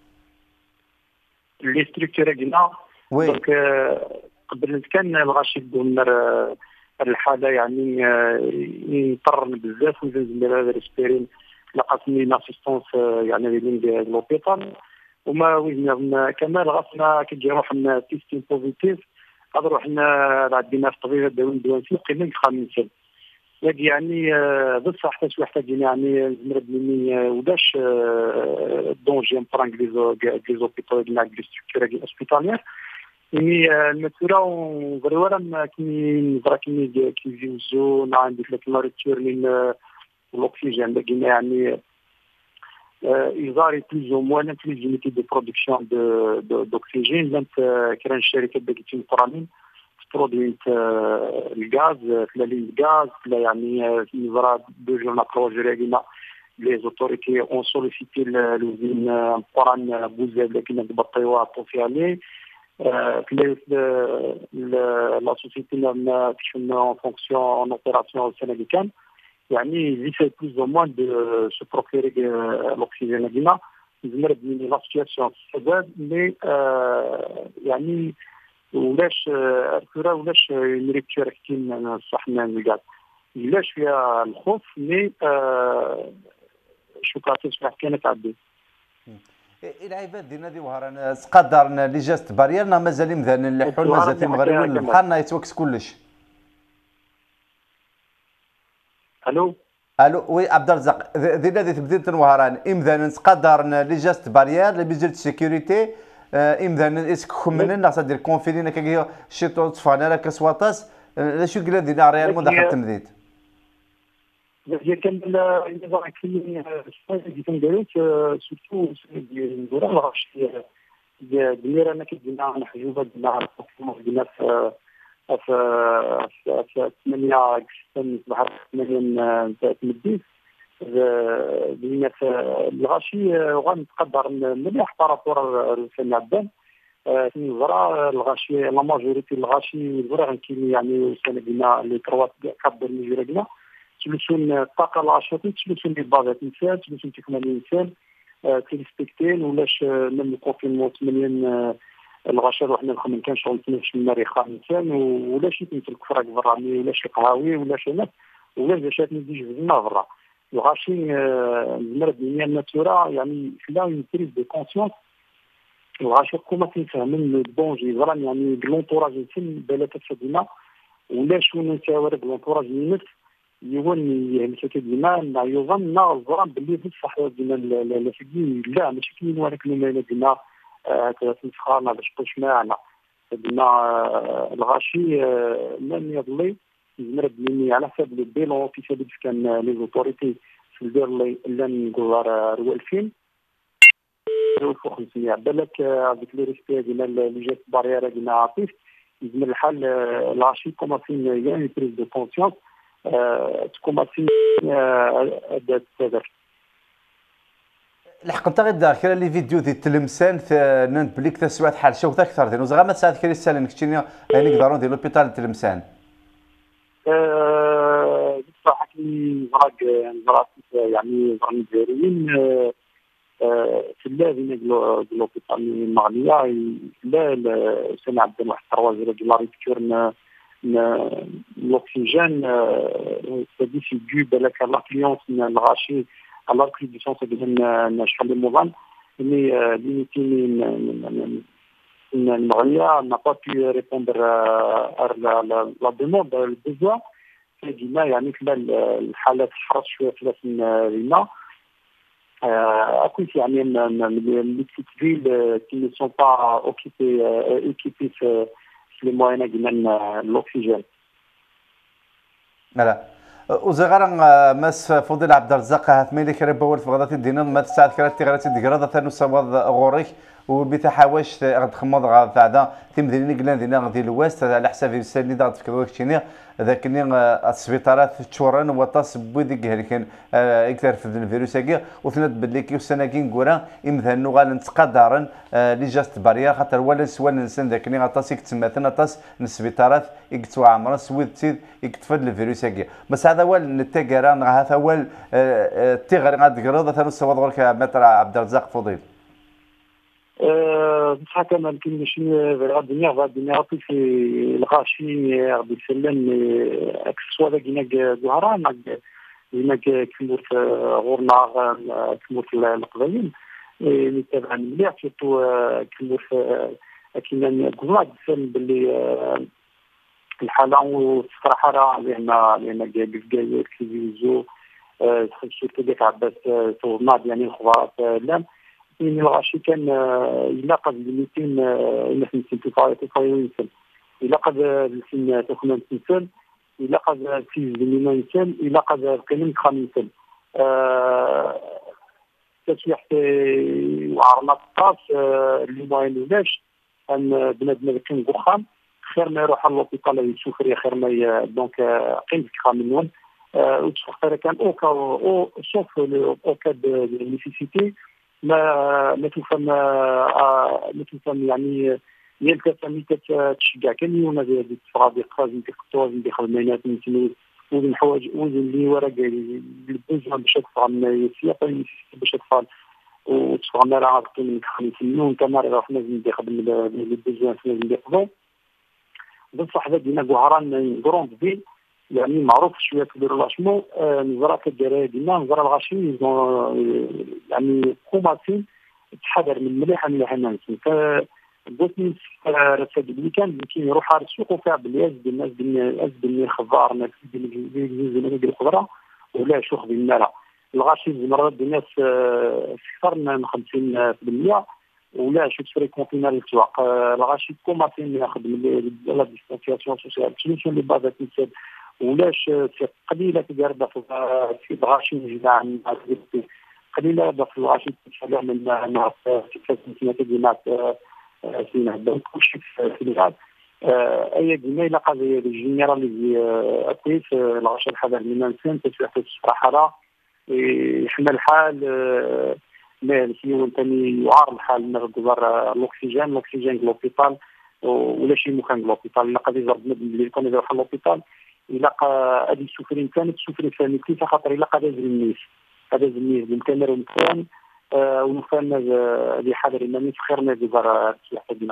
لي ستركتور ديالنا دونك قبل كان الغاشي دونر الحاله يعني يطرن بزاف ونزل هذا الاسبرين لقاتني لاسيستونس يعني لين لوبيتال وما وجدنا كمال غاسنا كي يروح لنا تيستين بوزيتيف غادي روحنا عندنا في الطبيب الدواوين دوانسي قيمه خامسه يعني بصح حتى شي واحد يعني زمرد مني وداش دونجي مبران كليزوبيتال ديالنا كليستركتور اوسبيتاليير يعني المسؤوله وغير كي نظرا كي كيجيوزو عندي لك لاريتور من الاكسجين لكن يعني يزاري بلوز او موان في لي زونيتي دو برودكسيون دوكسيجين لانت كاين الشركات اللي كيتمقرانين برودوينت الغاز في لين الغاز يعني نظرا دو جورنا بروجي لينا لي زوتوريتي اون سوليسيتي لوزين قران بوزاد لكن بطيوا طوفيالي في لا سوسيتي ما تكون اون فونكسيون اون اوبيراسيون سينيكان يعني لي في بلوز او موان دو سو بروكيري لوكسيجين لينا زمر بني لا سيتياسيون سبب مي يعني ولاش الكره ولاش نريكتور كتير صحنا نلقى علاش فيها الخوف مي شوكاتيش كانت عدي العباد ديالنا دي وهران تقدرنا لي جاست باريرنا مازال مذان اللحون مازال المغرب بحالنا يتوكس كلش الو وي عبد الرزاق دينا دي تبديل وهران امذان تقدرنا لي جاست بارير لي بيزل سيكوريتي امذان اسك خمننا ناس دير كونفينينا كي شي طفانا لك سواطاس شو قال دينا ريال مو دخل تمديد هي كان النظام كلي اللي كنديرو سورتو ندورا الغاشي ديال انا كدينا حجوبه ديالنا على الحكومه ديالنا في 8 صباح 8 تمديد دينا في الغاشي غنتقدر مليح بارابور الفن عبان في النظرة الغاشي لا ماجوريتي الغاشي الغرا كاين يعني سنه دينا لي كروات كاب نيجيريا سوليسيون الطاقه العشوائيه سوليسيون ديال بازات انسان سوليسيون تكمل انسان تيريسبكتين ولاش من الكونفينمون 8 الغشاء وحنا ما كانش شغل 12 المريخ انسان ولا شي تمثل كفراك برا ولا شي قهاوي ولا شي ناس ولا جاشات نديج بزنا برا الغاشي المرض ديال الناتورا يعني خلا اون بريز دو كونسيونس الغاشي كوما تنفهمن البونجي زران يعني لونطوراج يتم بلاك ديما ولا شنو نتاورد لونطوراج ينف يون يمسك ديما لا يظن الظرام باللي بصح ديما لا فيكي لا ماشي كاين ولكن ديما تنسخرنا باش كلش معنا ديما الغاشي لم يضلي المرض مني على حسب البيلون في سبب كان لي زوتوريتي في الدار اللي نقول روالفين فوق 500 بالك هذيك لي ريسبي ديال لي جيست بارير ديال عاطف من الحال الغاشي كوماسين يعني بريز دو كونسيونس تكوماسين هذا التدرج الحق انت غير دار كرا لي فيديو ديال التلمسان نانت بليك تسوات حال شوف اكثر ديال وزغا ما تساعد كري السالين كتشيني يعني نقدروا ديال لوبيتال التلمسان بصراحه كي نزرع يعني زرعين جزائريين في اللازم ديال لوبيتال المغربيه لا سمع عندنا واحد الثروه ديال لا ريكتور l'oxygène, c'est-à-dire c'est dû à l'affluence de l'Rachi, à l'accréditation de l'Achal Mouvan, mais l'Maria n'a pas pu répondre à la demande, le besoin. فديما يعني الحالات حرص شويه في لنا اكيد يعني لي بتيت فيل كي نو سون با اوكيبي في les moyens ديال الاكسجين. لا وزغار ماس فضيل عبد الرزاق هاتميلي كرا باول في غادة الدينار ما تساعد كرا تيغراتي ديكرا ثانو سواد غوريك وبتحاواش غاد خمض غادا تيمديني قلان دينا ديال الوست على حساب السالي داك فكروا كتشيني ذاك السبيطارات تشوران وطاس بويديك هلكن اكثر في الفيروس هكا وثنات بدليك وسناكين كورا امثال غال نتقدرن لي جاست بارير خاطر ولا سوال الانسان ذاك اللي غطاس يكتمثل غطاس السبيطارات يكتوا عمره سويد تيد يكتفد الفيروس هكا بس هذا هو التاكران هذا هو التيغري غاد قرض ثانو سواد غورك متر عبد الرزاق فضيل بصح كما يمكن ماشي غادي في الغاشي غادي يسلم اكسوا داكينا زهران ديما كمور غورنا كمور القبائل اللي تابعين مليح سيرتو كمور كاين كوزاد سن باللي الحاله والصراحه راه لان كيف كيزو سيرتو ديك عباس توضنا يعني الخبارات لا من الغاشي كان يلاقى ب 200 مثل تفايل يلاقى بالسن تخمن سن يلاقى في زمينا انسان يلاقى بكلمه خميسه تسويح وعرنا الطاس اللي ما ينولاش ان بنادم كان غخام خير ما يروح للوبيطال يشوف ريه خير ما دونك قيمتك خامنون وتفكر كان او سوف اوكا دو نيسيسيتي ما تفهم يعني يلتزم تشجع كان يوم هذه الصراديق لازم تختار دي خدمات مثل وزن حوايج وزن اللي ورق البوزن باش تفهم يسيق باش تفهم وتفهم راه من 50 كما راه لازم يخدم البوزن لازم يقضوا بصح هذا دينا قهران كروند فيل يعني معروف شويه في الرلاشمون نزرع كدير ديما نزرع الغاشي يعني كوماسين تحضر من مليحه الناس قلت رتب اللي كان يروح على السوق وفيها بالياز بالناس بالناس خضار ناس بالناس الخضره ولا شوخ بالماله الغاشي مرات الناس اكثر من 50% ولا شو فريكونتينا الاسواق الغاشي كوماسين يخدم لا ديستانسياسيون سوسيال سوليسيون لي بازات نسد ولاش قليله تقرب في الغاشي جماعه قليله في الغاشي تشعل من مع في ديمات سينا دونك كلشي في الغاد اي ديما يلقى الجينيراليزي اكويس الغاشي الحذر من الانسان تسويح في الصحراء يحمل الحال مال كيون ثاني يعار الحال نغدر الاكسجين لوبيطال ولا شي مكان لوبيطال لقد ضربنا اللي كنا نروح لوبيطال الا غادي تشوف الانسان تشوف الانسان كيف خاطر الا قاد النيس هذا النيس بالكاميرا الانسان ونفهم بحذر ما خيرنا بزر السياحه ديالنا.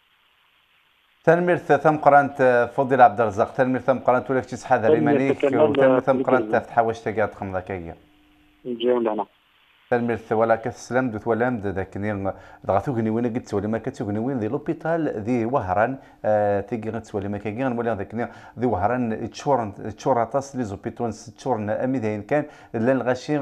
تنمير ثم قرانت فضيل عبد الرزاق تنمير ثم قرانت ولا كنتي تحاذر مانيك وتنمير ثم قرانت تفتح واش تقعد تخم ذاك هي نجيو لهنا تلميذ ولا كسلام دوت ولام ذاك نير ضغطو غني وين قلت ولا ما كتو غني وين ذي لوبيتال ذي وهران تيجي غتسولي ما كاين ولا ذاك نير ذي وهران تشور طاس لي زوبيتون تشور امي ذاين كان لا الغاشي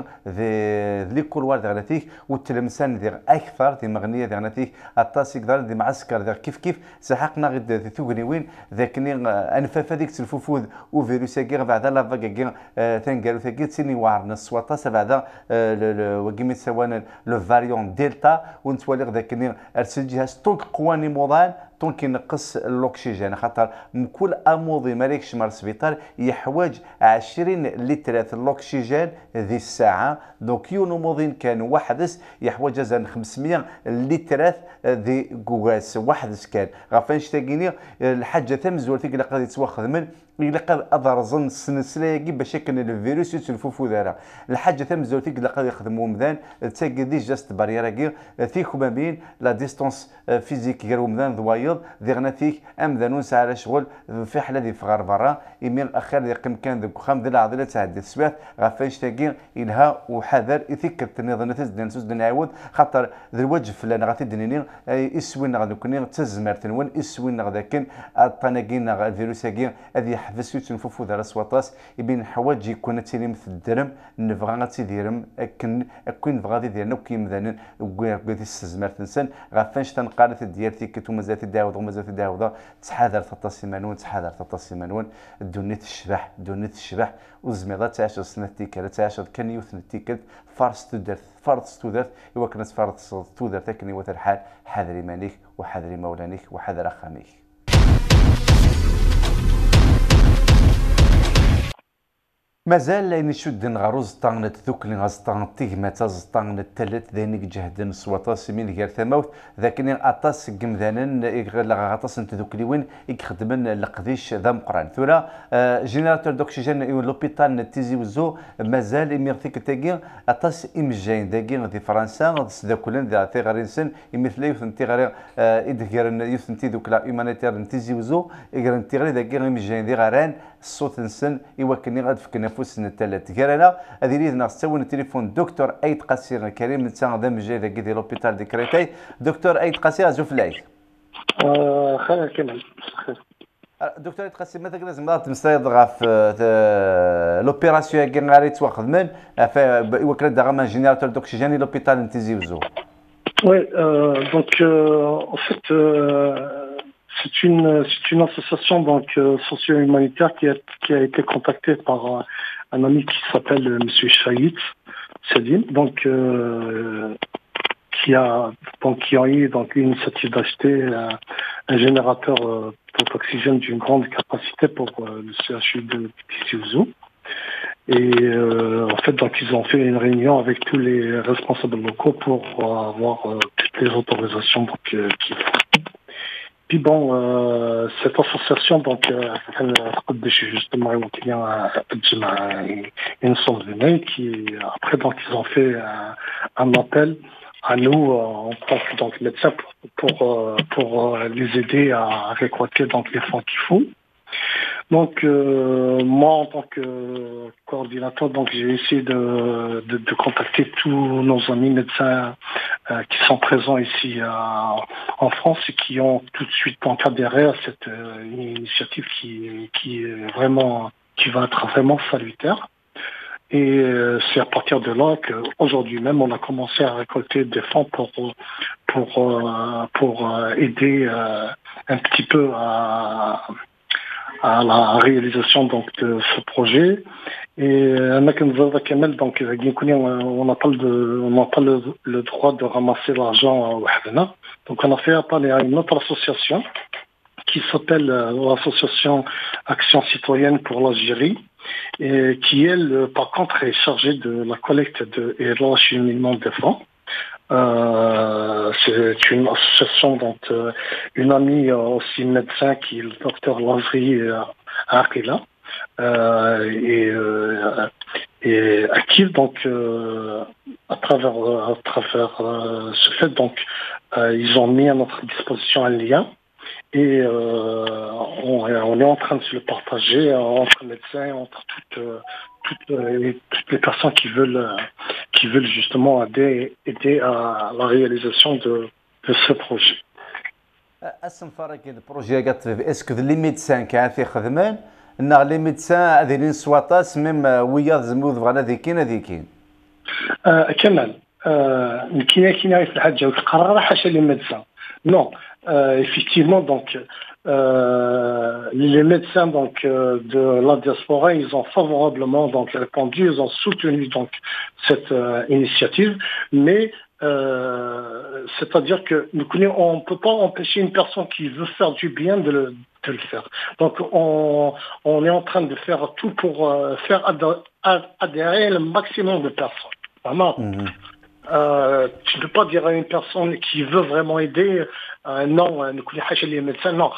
ذي لي كولوار ذا تيك والتلمسان ذي اكثر ذي مغنيه ذي تيك الطاس يقدر ذي معسكر ذي كيف سحقنا غد ذي تو غني وين ذاك نير انفاف هذيك الفوفوذ وفيروس كير بعد لا فاكا كير تنقالو ثقيل سيني وارنا السواطاس بعد كيما سواء لو فاريون دلتا ونتوالي ذاك ارسل جهاز طونك قواني موضان طونك ينقص الاكسجين خاطر كل اموضي مالكش مال السبيطار يحوج 20 لتر الاكسجين ذي الساعه دونك يونو موضين كان وحدس يحوج 500 لتر ذي كوغاس وحدس كان غافنش تاكيني الحاجه تمزول تيك قادي تواخذ من إلا قاد أضرزن السنسلاكي باش يكون الفيروس يتلفوفو دارا الحاجة تمزول تيك قاد يخدمو مذان تاكي دي جاست باريراكي فيك ما بين لا ديستونس فيزيك غير مذان ضوايض ديغنا فيك أمذان ونسى على شغل في حالة دي فغار برا يمين أخر دي قمكان ذوك خام ديال العضلة تعدي السبات غافاش تاكي إلها وحذر يثيك التنظيم تزدن نعاود خاطر ذا الوجه فلان غادي دنيني يسوينا غادي تزمر تنون يسوينا غادي الطناقين الفيروس هذه حفظ يتنفوفو ذا سواطاس يبين حواج يكون تيريم في الدرم نبغى غاتيديرم اكن نبغى ديالنا وكيم ذا كوير السزمار تنسان غافانش تنقالت ديال تيكت ومازال تداوض ومازال تداوض تحاذر تطاسيمانون تحاذر تطاسيمانون دونيت الشبح وزميضه تعاش سنه تيكال تعاش كان يوث تيكت فارس تودرت ايوا كانت فارس تودرت كان يوث الحال حذري مالك وحذري مولانيك وحذر اخاميك. مازال لين شد غروز طاغنت ذوكلي غازطان تيغما تازطان الثلاث ذينيك جهدن سواطاس من غير ثموت ذاكني اطاس قمذانن غير غاطاس انت ذوكلي وين يخدمن القديش ذا مقران ثورا جينيراتور دوكسيجين ايو لوبيتال تيزي وزو مازال اميرتيك تاكي اطاس امجين داكي في فرنسا ذاكولن ذا تيغارينسن يمثل يوثن تيغاري ادغيرن يوثن تي ذوكلا ايمانيتير تيزي وزو يغرن تيغري داكي امجين دي غاران الصوت نسن يوكلني غادفكنا فوسنا الثلاث كيرانا هذه اللي نستوي التليفون دكتور ايد قصير كريم نتا ذا مجي ذاك ديال لوبيتال دي كريتاي دكتور ايد قصير زوف لايك خير كمل دكتور ايد قصير ماذا لازم تمسايد غاف لوبيراسيون كي غاري تواخذ من وكلا دغما جينيراتور دوكسيجين لوبيتال نتيزي وزو Oui, donc en fait, c'est une association donc socio-humanitaire qui a été contactée par un ami qui s'appelle Monsieur Chaït Selim, donc qui a eu donc l'initiative d'acheter un générateur d'oxygène d'une grande capacité pour le CHU de Tizi Ouzou. Et en fait, donc ils ont fait une réunion avec tous les responsables locaux pour avoir toutes les autorisations qu'il faut. Puis bon, cette association, donc, elle justement une somme de mail qui, après, donc, ils ont fait un appel à nous, en tant que donc, médecins, pour les aider à récolter donc, les fonds qu'il faut. Donc, moi, en tant que coordinateur, donc, j'ai essayé de contacter tous nos amis médecins qui sont présents ici en France et qui ont tout de suite donc, adhéré à cette initiative qui va être vraiment salutaire. Et c'est à partir de là qu'aujourd'hui même, on a commencé à récolter des fonds pour aider un petit peu à la réalisation donc de ce projet. Et donc on n'a pas le droit de ramasser l'argent وحدنا. Donc on a fait appel à une autre association qui s'appelle l'association Action citoyenne pour l'Algérie, et qui elle par contre est chargée de la collecte et l'acheminement des fonds. C'est une association donc une amie aussi médecin qui est le docteur Lazri Aqila, est active. Donc, à travers ce fait, donc, ils ont mis à notre disposition un lien et on est en train de se le partager entre médecins, entre toutes les personnes qui veulent justement aider à la réalisation de ce projet. Est-ce que les médecins qui ont خدمان ان لي ميدسان دايرين سواطاس ميم ويا زمود بغانا ذيكين هذيكين كمال كاين في الحاجه وتقرر حاشا لي ميدسان نو effectivement donc les médecins donc de la diaspora ils ont favorablement donc répondu, ils ont soutenu donc cette initiative, mais c'est-à-dire que on ne peut pas empêcher une personne qui veut faire du bien de le faire. Donc on est en train de faire tout pour faire adhérer le maximum de personnes. Vraiment. Tu ne peux pas dire à une personne qui veut vraiment aider non, nous connaissons les médecins, non.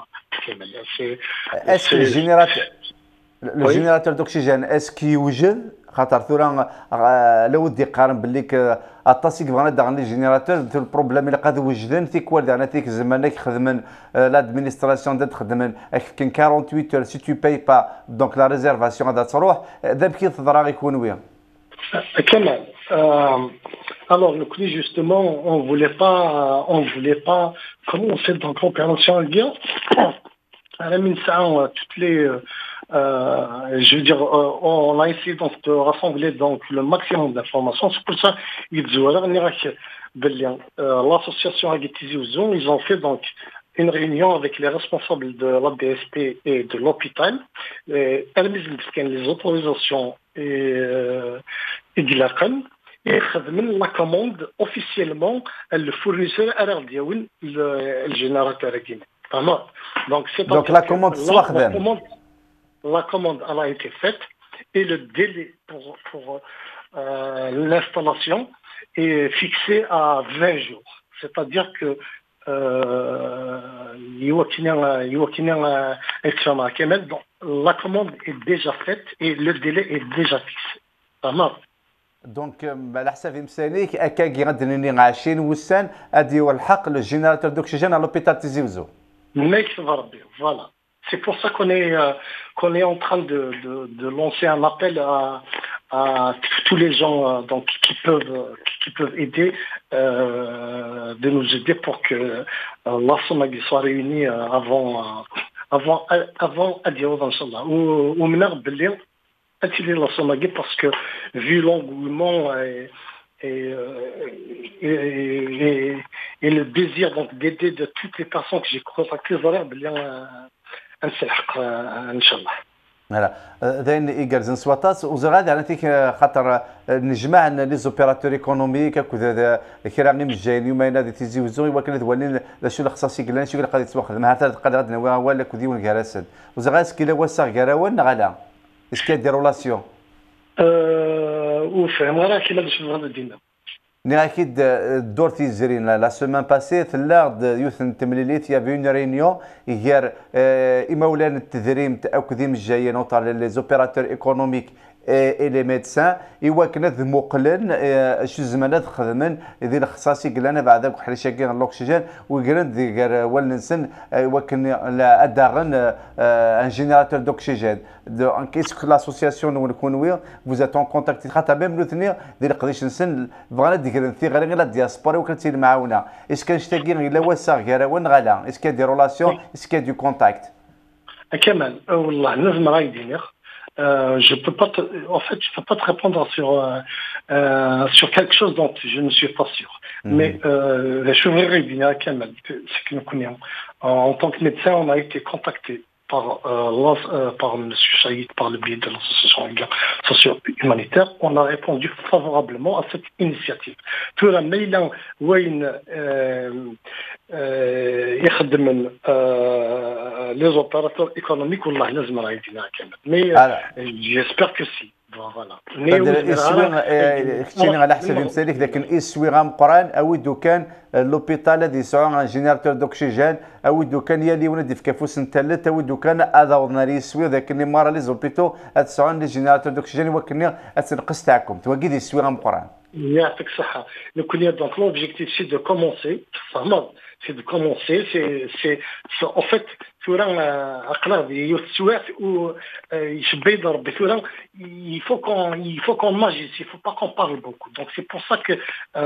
Est-ce que le générateur d'oxygène est-ce qu'il يوجد خاطر ثورا لو ودي قارن باللي اطاسيك بغانا داغ لي جينيراتور البروبليم اللي قاد وجدن تيك والد انا تيك زمانك خدمن لادمينستراسيون دات خدمن كان 48 heures si tu payes pas donc la réservation غادا تروح دابا كي تضرا غيكون ويا كمال alors le coup justement on voulait pas commencer donc l'opération bien à la mince toutes les je veux dire, on a essayé donc de rassembler donc le maximum d'informations. C'est pour ça l'association Agitizi Ouzon, ils ont fait donc une réunion avec les responsables de l'ADSP et de l'hôpital. Les autorisations et de l'ACAN. Et la commande officiellement, le fournisseur le générateur Guinée. Donc la commande soit la commande elle a été faite et le délai pour l'installation est fixé à 20 jours. C'est-à-dire que la commande est déjà faite et le délai est déjà fixé. دونك على حسب مسانيك اكاكي غادي 20 وسان ادي هو الحق للجينيراتور دوكسيجين على لوبيتال تيزي وزو. Voilà. C'est pour ça qu'on est en train de lancer un appel à tous les gens donc qui peuvent aider de nous aider pour que la Somalie soit réunie avant Adio Inchallah ou maintenant Belin attirer la Somalie parce que vu l'engouement et le désir donc d'aider de toutes les personnes que j'ai contactées bien نسلحق ان شاء الله. فوالا داين ايغارزن سواتاس وزغاد يعني تيك خاطر نجمع لي زوبيراتور ايكونوميك كذا كيراني مجاني وما ينادي تيزي وزوي وكان دوالين شو الخصاصي قلنا شو قادر يتواخذ مع حتى قادر غادي نوا ولا كديون كراسد وزغاد سكيلا واسع كراون غالا اسكي دي رولاسيون وفهم راه كيما باش نهضر دينا أكيد الدور تيزرين لا سيمان باسي تلا يوثن تمليليت يا بين رينيون غير إمولان التدريم تأكديم الجاية نوطال لي زوبيراتور ايكونوميك اي لي ميدسان ايوا كنا مقلن شو زمانات خدمن ذي الخصاصي قلنا بعد حريشه كاين الاكسجين وقلنا ذي ولنسن وكن لا اداغن ان جينيراتور دوكسيجين ان كيسك لاسوسياسيون ونكون ويا vous êtes en contact حتى ميم نثني ذي قديش نسن بغانا ديك غير لا دياسبورا وكنتي المعاونه اش كنشتاقين الا واسع غير وين غالا اس كي دي رولاسيون اس كي دو كونتاكت كمال والله لازم راي دينير je peux pas je peux pas te répondre sur quelque chose dont je ne suis pas sûr. Mais je voudrais dire à Kamal, c'est que nous connaissons. En tant que médecin, on a été contacté par M. Saïd, par le biais de l'association socio-humanitaire. On a répondu favorablement à cette initiative. Tout la mail وين يخدم les opérateurs économiques والله لازم راهي دينا كامل. Mais j'espère que si. فوالا كتيني على حسب مثالك لكن يسوي غام قران او دو كان لوبيتال الذي يسعون ان جينيراتور دوكسيجين او دو كان يلي ولد في كافوس نتلت او دو كان هذا ورناري يسوي ذاك اللي مارا لي زوبيتو تسعون لي جينيراتور دوكسيجين وكني تنقص تاعكم توقيد يسوي غام قران يعطيك الصحه لو كل دونك لوبجيكتيف سي دو كومونسي فهمت سي دو كومونسي سي en fait ثورا عقله يتسوات و يشبه يضرب ثورا il faut qu'on magisse, il faut pas qu'on parle beaucoup. Donc c'est pour ça que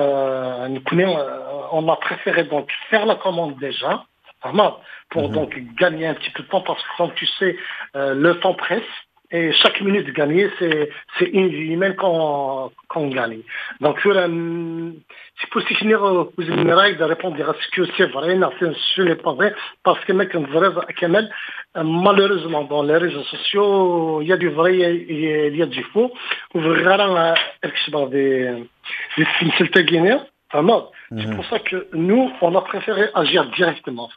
on a préféré donc faire la commande déjà pour donc gagner un petit peu de temps parce que comme tu sais le temps presse. Et chaque minute gagnée, c'est une vie humaine qu'on gagne. Donc, c'est pour finir, vous avez de répondre à ce que c'est vrai, non, ce n'est pas vrai, parce que malheureusement, dans les réseaux sociaux, il y a du vrai, il y a du faux. Vous verrez des films. C'est pour ça que nous, on a préféré agir directement.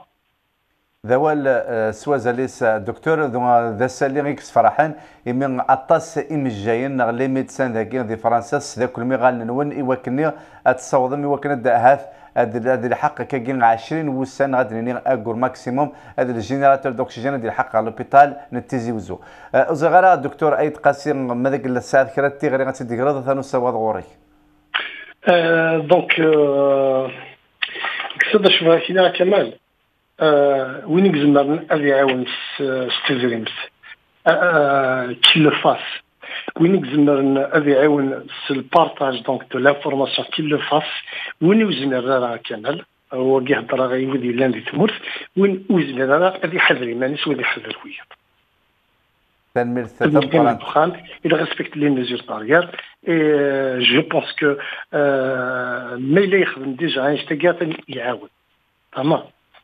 ذوال سوازاليس دكتور ذا ساليغيكس فرحان من اطاس امجاين نغلي ميدسان ذاكي دي فرنسا ذاك الميغال نون ايواكني اتصاوض ايواكن داهات هذا الحق كاين 20 وسان غادي ناكور ماكسيموم هذا الجينيراتور دوكسيجين ديال الحق على لوبيتال نتيزي وزو زغرا دكتور ايد قاسم ماذاك الساعه كراتي غير غاتدي غرا ثانو سواد غوري دونك كسد شويه فينا كمال وين يقدر أبي يعاون ستيفريمس كل فاس وين يقدر أبي يعاون البارتاج دونك دو لافورماسيون كل فاس وين يوزن راه كمال هو كيهضر غيودي لاندي تموت وين يوزن راه أبي يحذر مانيش ولي يحذر وياه تنمير الدخان il respecte les mesures barrières et je pense que ما إلا يخدم ديجا يشتاق يعاون تمام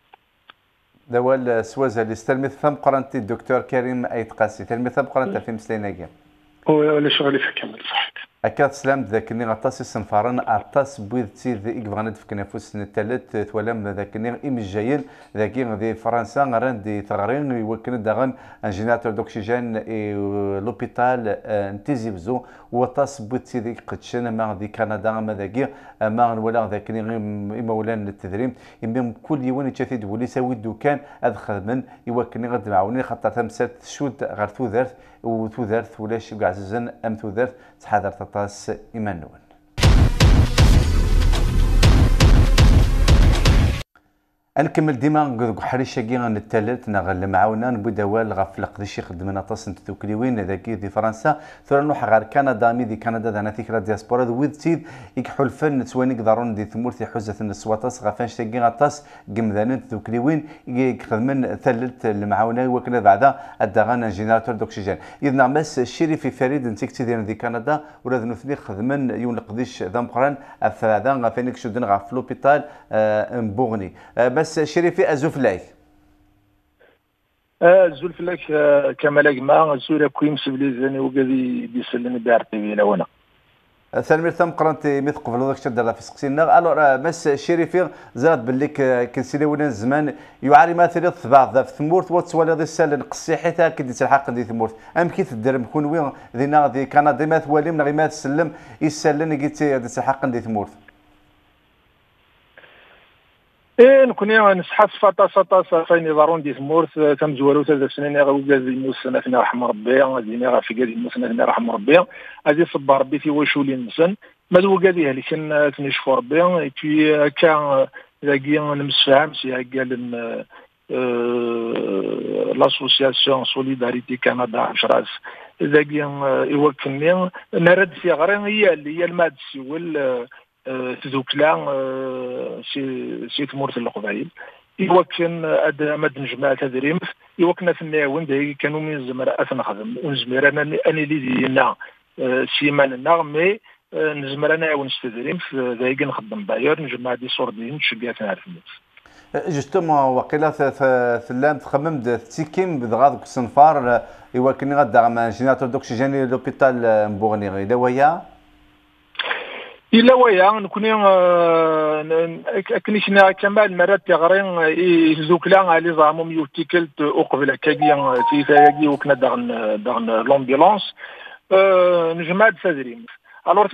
دوال سوازالي تلميذ ثم قرنتي الدكتور كريم ايت قاسي تلميذ ثم قرنت في مسليناكي ولا شغلي في كامل صحيت اكاد سلام ذاكني غطاس سنفارن اطاس بويد تسير ذي اكفغاند في كنافوس الثالث تولم ذاكني ايمجايين ذاكي ذي فرنسا غران دي ثغرين يوكن داغن ان جينيراتور دوكسيجين اي لوبيتال نتيزي بزو وطاس بويد تسير ذي قدشنا ما ذي كندا ما ذاكي ما ولا ذاكني مولان للتدريب يمين كل يوم يتشافي دولي ساوي الدكان ادخل من يوكني غد معاوني خاطر تمسات شود غير ثوذرت وثوذرت ولا شي كاع زين ام ثوذرت تحضر تطاس ايمانويل نكمل ديما حريشه كي الثالث نغل معاونا نبداوال غفلق دي شي خدمنا طاس نتوكليوين ذاكي دي فرنسا ثورا نروح غير كندا مي دي كندا ذا نتيكرا دياسبورا ويد تيد يكحول فن تواني قدرون دي ثمورتي حزه النسواطاس غفانش تاكي غطاس قمذان تتوكليوين يخدمن ثالث المعاونه وكنا بعدا الدغان جينيراتور دوكسيجين اذا نعمس الشيري في فريد نتيكتي ديال دي كندا ولا ذنوثني خدمن يون قديش ذا مقران افادا غفانيك شدن غف لوبيتال مبوغني بس شريفي أزوفلاك زولفلاك كمالاك ما سوريا كويم سبليزاني وقادي بيسلني بيعرفي لا وانا ثاني ثم قرنتي مث قبل ذاك شد في سقسينا الو مس شريفي زاد باللي كنسينا ولا زمان يعاني مثلا بعض في ثمورت وتسوالي ذي السال نقصي حيت كدي تلحق دي ثمورت ام كي تدير مكون وين ذينا ذي كندا ما توالي من غير ما تسلم يسلن قلت دي تلحق دي ثمورت نكون نسحب فطاس فين ضرون دي ثمورت تم زوالو 3 سنين غوكاز الموسنه فينا رحم ربي غادينا في كاز الموسنه فينا رحم ربي غادي صبر ربي في وشولي نسن ما دو كادي اللي كان تنشكر ربي اي بي كان لاقي نمسفهم سي قال لاسوسياسيون سوليداريتي كندا عشراس لاقي يوكلني نرد في غرين هي اللي هي الماد سيول تذوكلا سي تمورت القبائل يوكن مد نجمع تدريمف يوكنا في الناون داي كانوا من الزملاء نخدم ونزمر انا اللي دينا سيماننا مي نزمر انا ونستدريمف داي نخدم باير نجمع دي صوردين شبيات نعرف الناس جوستومون وقيلا ثلام تخمم تيكيم بضغاض الصنفار يوكني غدا مع جينيراتور دوكسيجين لوبيتال مبوغني دوايا إلا ويا نكون كنيشنا كمال مرات تغرين يزوكلا على زعمهم يوتيكلت أقبل كاجيا في ثاجي وكنا دغن لومبيلانس نجمع تدريم. Alors,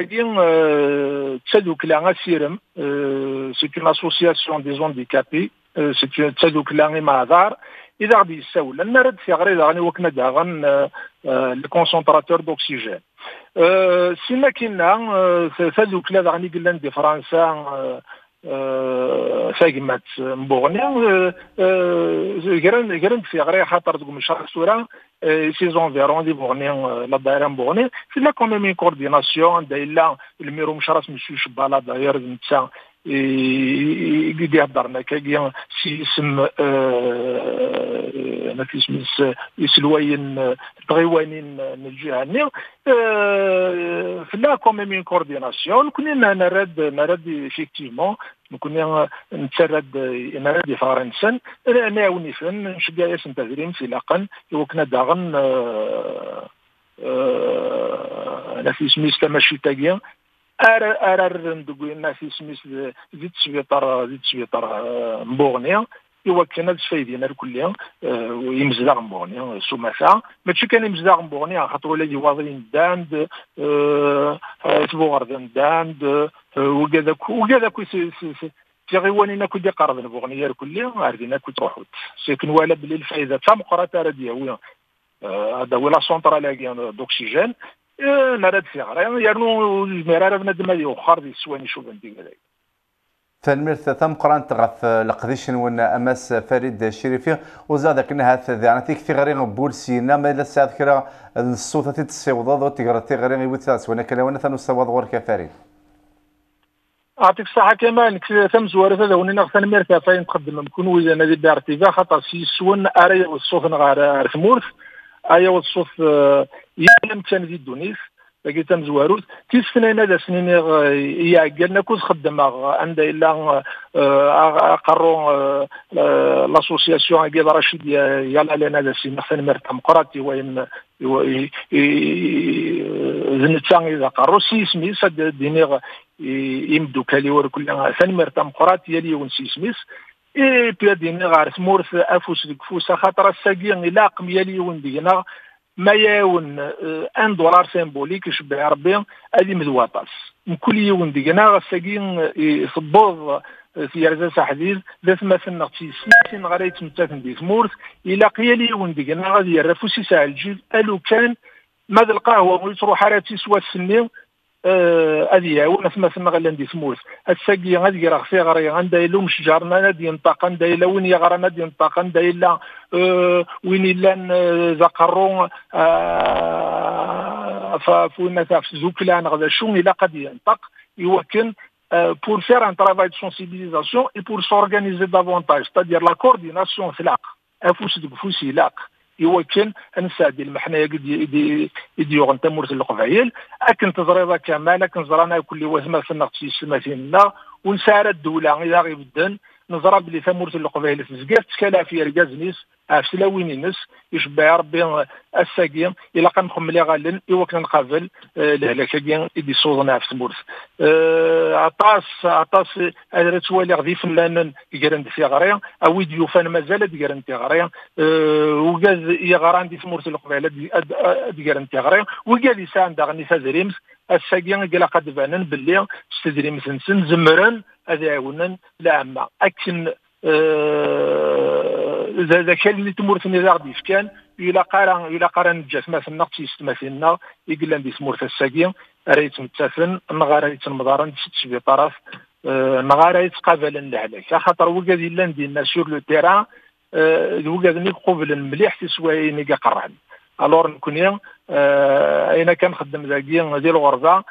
c'est une association des handicapés, c'est une association Mazar. إذا غادي يساول لنا رد في غريض غادي وكنا داغن الكونسونطراتور دوكسيجين سيما كنا ثادوك لا غادي قلنا دي فرنسا ساقمات مبوغنيا غيرن في غري خاطر تقوم شهر سورة سيزون فيرون دي بوغنيا لا دايره مبوغنيا في لا كوميمي كورديناسيون دايلا الميرو مشراس مسيو شبالا داير نتا يقدر يهضرنا كاين سي اسم ما كيسميس يسلوين تغيوانين من الجهه نيو في لا كوميمي كورديناسيون كنا نرد افيكتيفمون كنا نرد فرنسا انا ونيفن نشجع ياسن تدريم في لاقن وكنا داغن نفس سميس تمشي تاكيا ندوينا في سميس زيد سبيطار مبوغنيا إوا كان فايدين الكلية ويمزدغ مبوغنيا سوماسا ماشي كان يمزدغ مبوغنيا خاطر ولا يواضرين داند تبوغردن داند وكذا في غيوانينا كودي قرض مبوغنيا الكلية عارفين كي تروحوا سيكون ولا بلي الفايدة تاع مقرات رديا هذا ولا سونترال دوكسيجين نرد في غريان يرنو مرارة بنادم هذه وخر دي سواني شو بنتي كذا فالمرث ثم قرانت غف لقديشن ونا امس فريد الشريفي وزاد كنا هذا يعني في غريان بولسينا ما الا ساعه كرا الصوت تتسوض تيغرا غريان يوتاس وانا كلا وانا ثنسوض غور كفريد اعطيك الصحه كمان ثم زوار هذا وني نغثن مرثا فين نقدم نكون ويزا نادي بارتيفا خاطر سي سون اري والصوت نغار ثمورث ايا والصوف يلم كان في دونيس لقيت مزواروت كيف سنين هذا سنين يعقلنا كوز خدم عند الا قرون لاسوسياسيون عقيد رشيد يلا لنا هذا سي مثلا مرتا مقراتي وين زنتان اذا قرو سي سميس دينيغ يمدو كالي وركل ثاني مرتا مقراتي يلي ونسي سميس اي بيدينا غارس مورث افوس ديك فوسا خاطر الساقين الا قم يلي وندينا ما ياون ان دولار سيمبوليك يشبه ربي هذه مذواطاس من كل يوم دينا الساقين يصبوض في رزاس حديد ذات مثلا في سنين غريت متاكن ديك مورث الا قيالي وندينا غادي يرفوسي ساعه الجيل الو كان ماذا القهوه ويتروح حراتي سوا السنين هذه هو مثلا غير عندي سموث الساقي غادي راه في غري عندها الا مشجرنا نادي ينطق عندها الا وين يغرى نادي ينطق عندها الا وين الا زقرون فوين تاع زوكلان غدا شو الا قد ينطق يوكن pour faire un travail de sensibilisation et pour s'organiser davantage, c'est-à-dire la coordination في العق افوس دفوسي العق يوكن نساعد المحنايا قد يديوغ نتا مورث القبايل اكن تزريضا كامل اكن زرانا كل وزمه في النقص سماتينا ونسار الدوله اذا غيبدن نزرى بلي ثمورث القبايل تزكات تكالا في ركازنيس عفسلاوين نس يشبع ربي الساقيم الا كنخم لي غالن يوكن نقابل الهلاكاكين يدي صوضنا في سمورث عطاس هذا توالي غادي فنان يقرن في غريا او ديوفان مازال ديقرن في غريا وكاز يغران دي سمورث القبايل ديقرن في غريا وكاز يسان داغني تدريمس الساقيم قال قد بانن باللي تدريمس نسن زمرن هذا يعاونن العامه اكن إذا كان اللي تمورثني ذا غادي كان إلا قارن نجاس مثلا نقصي ستماثلنا يقول عندي سمورث الساقية ريت متسافن نغار ريت المدارن ست بطرف نغار ريت قابلا لعليك خاطر وكاد إلا ندينا سور لو تيران وكاد ني قبل مليح تسواي نيكا قرعن الور نكون اين كنخدم ذاكي ديال الغرزه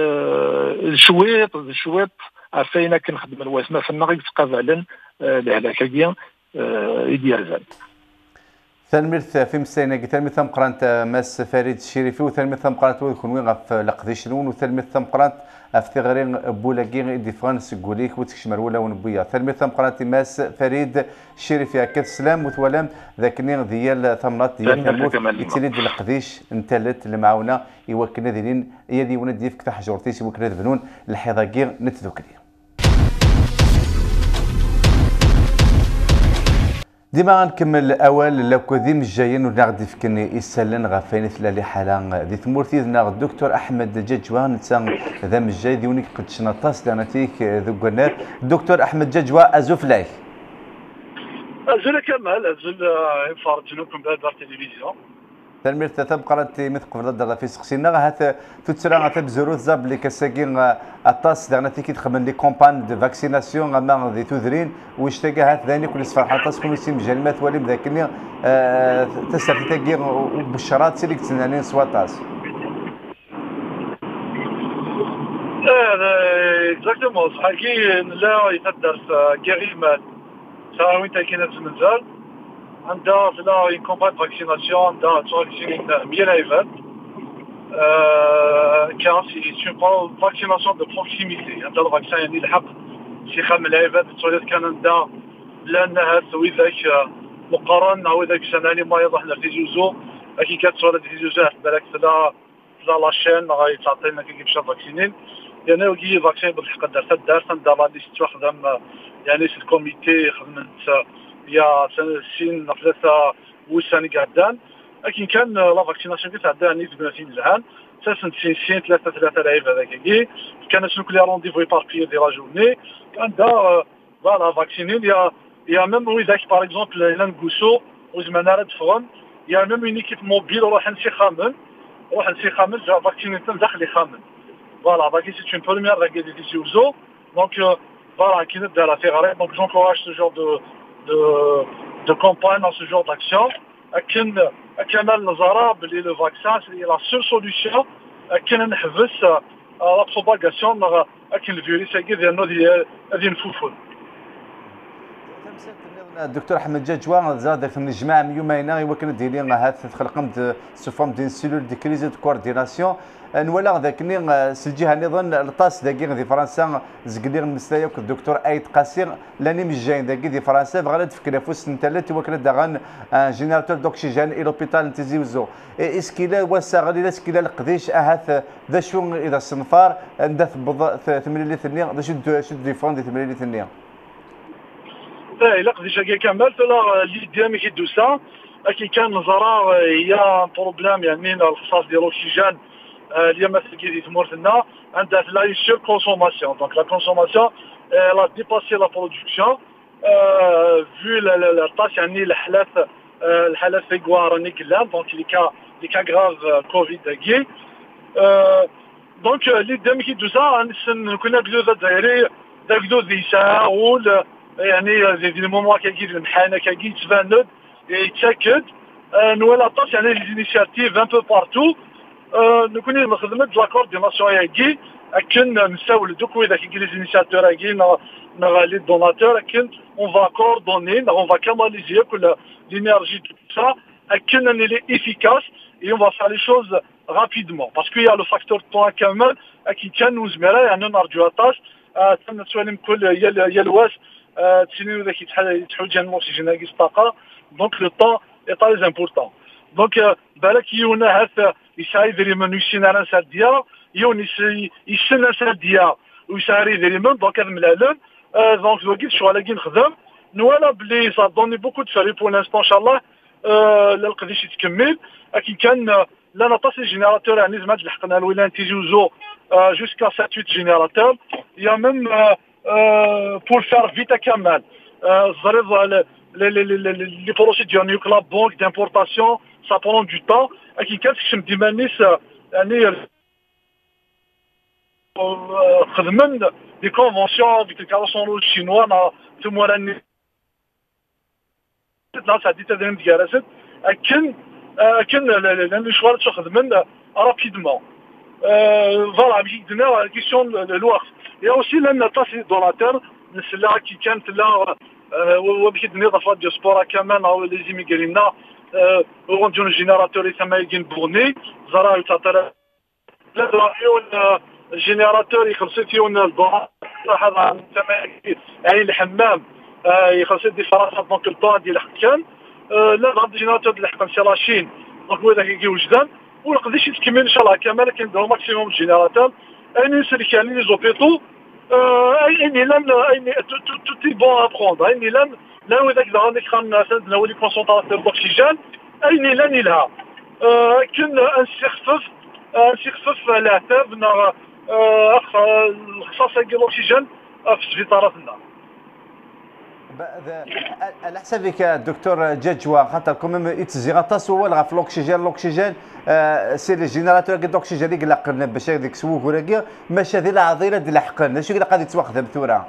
الشويط فاين كنخدم الواسمه فنا غيتقابلن الهلاكاكيه يدير زاد ثلميرث في مسينا ثلميرث مقرانت ماس فريد الشريفي وثلميرث مقرانت ويكون وين غف لقديشنون وثلميرث مقرانت افتغرين بولاكي دي فرانس كوليك وتكشمر ولا ونبويا ثلميرث مقرانت ماس فريد الشريفي هكا السلام وتولام ذاكني ديال ثمرات ديال ثموت يتلد القديش انتلت المعاونه يوكلنا ديالين يدي وندي فيك تحجرتيش وكنا بنون الحضاكي نتذكري ديما غنكمل الاول لو كذي مجايين ولا غادي فكني يسالن غفاين ثلاثه حاله دي ثمورتي دنا الدكتور احمد جاجوا نتا ذا مجاي ديونيك قد شنطاس دانتيك ذو قنات الدكتور احمد جاجوا ازوف لايك ازول كمال ازول يفرج لكم بهذا التلفزيون تنمير تبقى رتي مثق في الدار في سقسينا هات تتسرع غا تبزرو زاب لي كساكين اطاس دغناتي كي تخمن لي كومبان دو فاكسيناسيون اما ذي تودرين واش تلقى هات ذاني كل صفحه طاس كل سيم جلمات ولي ذاكني تسرتي تاكي وبشرات سيليك تنانين سواطاس اكزاكتومون صحيح لا يقدر كريم سواء وين كاينه في المنزل عندها لا une campagne de vaccination عندها تفاكسين 100 ايفنت كان سي une vaccination de proximité عندها الفاكسين يعني الحق شي 5 ايفنت تولد كان عندها لانها تسوي ذاك مقارنه او ذاك سنه اللي ما يضحنا في جوزو كي كتولد في جوزو بالك لا لاشين غادي تعطينا كي باش فاكسينين يعني وكي فاكسين بالحق دارت عندها لا ليست تخدم يعني في الكوميتي خدمت يا سنين ثلاثة وسنة قعدان لكن كان لا فاكسيناسيون كتعدى نيت بناتين زهان سن سين ثلاثة لعيبة هذاك كي كان شنو كلي رونديفو يباربي دي لا جورني عندها فوالا فاكسينين يا ميم وي ذاك باغ اكزومبل لانغوسو وزمان راه تفهم يا ميم اون ايكيب موبيل روح نسي خامن جا فاكسينين داخل خامن فوالا باغي سي اون بروميير ذاك دي تيزيوزو دونك فوالا كي نبدا لا فيغاري دونك جونكوراج سو جور de campagne dans ce genre d'action. كمان نظرة بلي لو فاكسان سي لا سول سوليوشن كنا نحبس لا بروباغاسيون لكن الفيروس ديالنا هذه نفوفون. الدكتور احمد جاجوا زاد في الجماعه من يومين يمكن ديري هاد تخلقمت سوفام دين سيلول دي كريز دو كورديناسيون نولا ذاكني سجيها نظن الطاس داكي دي فرنسا زقلير المستايا الدكتور ايت قاسير لاني مش جاي داكي دي فرنسا بغا تفكر فوس نتالت وكلا داغان جينيراتور دوكسيجين اي لوبيتال تيزيوزو اسكيلا وساغلي اسكيلا القديش اهات ذا شو اذا الصنفار ندث 8 لتر ذا شو ديفون دي 8 لتر لا قديش كامل فلا اللي ديامي كيدوسا كي كان نظرة هي بروبليم يعني الخصاص ديال الاكسجين اللي مثلا كي تمر لنا عندها لا سور كونسوماسيون دونك لا كونسوماسيون لا ديباسي لا برودكسيون فو الطاس يعني الحالات فيغوار راني كلام دونك لي كا غراف كوفيد كي دونك اللي ديامي كيدوسا كنا بلو الجزائري داك دو ديساول يعني دي مومون كي المحانه كي تفاند يتاكد نولا طاس يعني لي انيشياتيف ان بو بارتو نكون نخدم د لا كورديناسيون ياكي اكن نساول دوك اذا كي لي انيشياتور ياكي لي دوناتور اكن اون فا كوردوني اون فا كاناليزي كل l'énergie de tout ça اكن اللي efficace et on va faire les choses rapidement parce qu'il y a le facteur temps كامل كي كان وزمره يعني نرجو طاس تنسولم كل يا الواس تسيني ذاك يتحوج عن الاكسجين هاكي الطاقه دونك لو طون اي تري امبورطون دونك بالك يونا هذا يساعد يدير من يسينا ساديا يون يسنا ساديا ويساعد يدير من دونك هذا ملالن دونك لو كيت شغل كي نخدم نوالا بلي سا دوني بوكو دو فري بور لانستون ان شاء الله لا القديش يتكمل لكن كان لا نطاس جينيراتور يعني زعما لحقنا الولايات تيجوزو جوسكا 7 8 جينيراتور يا ميم pour faire vite كامل الزريض لي بروسيدور نيوكلا بونك دامبورطاسيون سا برون دو طون كي كتكشم ديما الناس يعني خدمن دي كونفونسيون ديك الكارسون الشينوا ثم راني الناس هادي تدرين ديالاسد كن لان شوال تخدمن رابيدمون فوالا باش يدنا كيسيون الوقت يا اوسي لان طاسي دوناتور نسلا كي كانت لا وباش نضافات ديال سبورا كمان او لي زيمي قالنا اورونجون جينيراتور ثما يجين بورني زرا يتطر لا درايون جينيراتور يخلص فيون الضوء هذا ثما يعني الحمام يخلص دي فراسات دونك الطون ديال الحكام لا غادي جينيراتور ديال الحكام سي لاشين دونك هو ذاك يجي وجدان ونقدرش يتكمل ان شاء الله كامل كنديرو ماكسيموم جينيراتور اني سلك يعني لي زوبيتو اني لم اني توتي بون ابروندر اني لم لا وذاك غادي كان نولي كونسونطراسيون دوكسيجين اين لا نيلها كن نسخفف العتاب الخصاصه ديال الاكسجين في سبيطاراتنا. على حسابك دكتور جاجوا خاطركم يتزيغ تصول غا في الاكسجين سي لي جينيراتور ديال الاكسجين اللي قلنا باش هذيك سوق وراكي ماشي هذه العضله ديال الحقن شنو اللي غادي تواخذ بثوره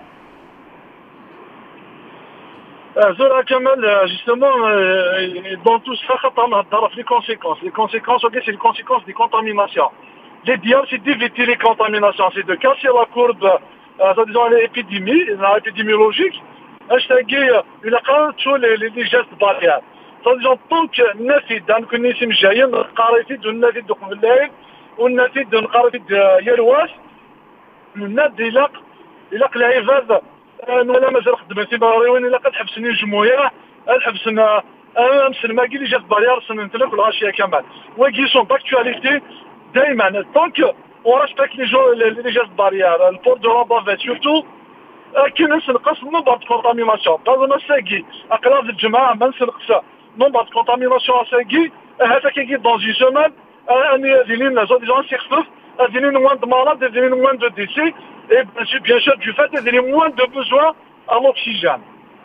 زرع كمال justement dans tout ça خاطر نهضر في les conséquences ok c'est les conséquences des contaminations l'idéal c'est d'éviter les contaminations c'est de casser la courbe disons l'épidémiologique اش تلقي الى قراتوا لي جيست بارير disons طونك النافذ نكون نسيم جايين قريتي والنافذ دوك بالليل والنافذ نقريتي يا الواش الناد الى العباد ولا مازال خدمتي باغيوني الا قد حبسني الجمهوريه الحبسنا امس الماكي اللي جات بارير سنتنا في الغاشيه كمان وكي سون داكتواليتي دائما طونك وريسبكت لي جيست بارير البور دو رابافيت سورتو كاين نسنقص نومبر دو كونتاميناسيون هذا ساكي اقراض الجماعه ما نسنقص نومبر دو كونتاميناسيون ساكي هذا كي دون جي سيمين اني ديالنا زو ديجون سيخفف ديالنا موان دو مالاد ديالنا موان دو ديسي et bien sûr du fait qu'il y a moins de besoin à l'oxygène.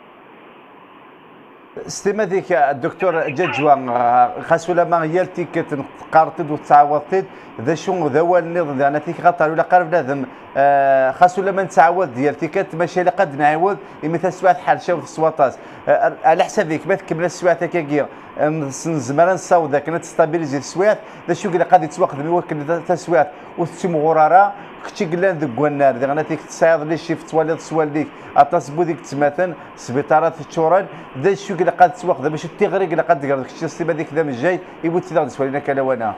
استمع ذيك الدكتور جاجوا خاصو لما يالتي كتقارطد وتعاوضتد ذا شو ذا هو النظام انا تيك غطار ولا قارب لازم خاصو لما نتعاود ديالتي كتمشي اللي قد نعاود مثل سوات حال شاف السواطاس على حسابك ما تكمل السوات هكاكيا زمان نصاوب ذاك نتستابيليزي السوات ذا شو اللي قاعد يتوقف يوكل السوات وتسمو غراره كنتي قلان ذوك النار ديك انا تيك تصايد لي شي فتواليط سوالديك اتصبو ديك تماثل سبيطارات التشوران ذا الشيء اللي قاد تسوق باش التغريق اللي قاد تقرا داك الشيء السيبه ديك ذا من الجاي يبغي تدار سوالينا كلا وانا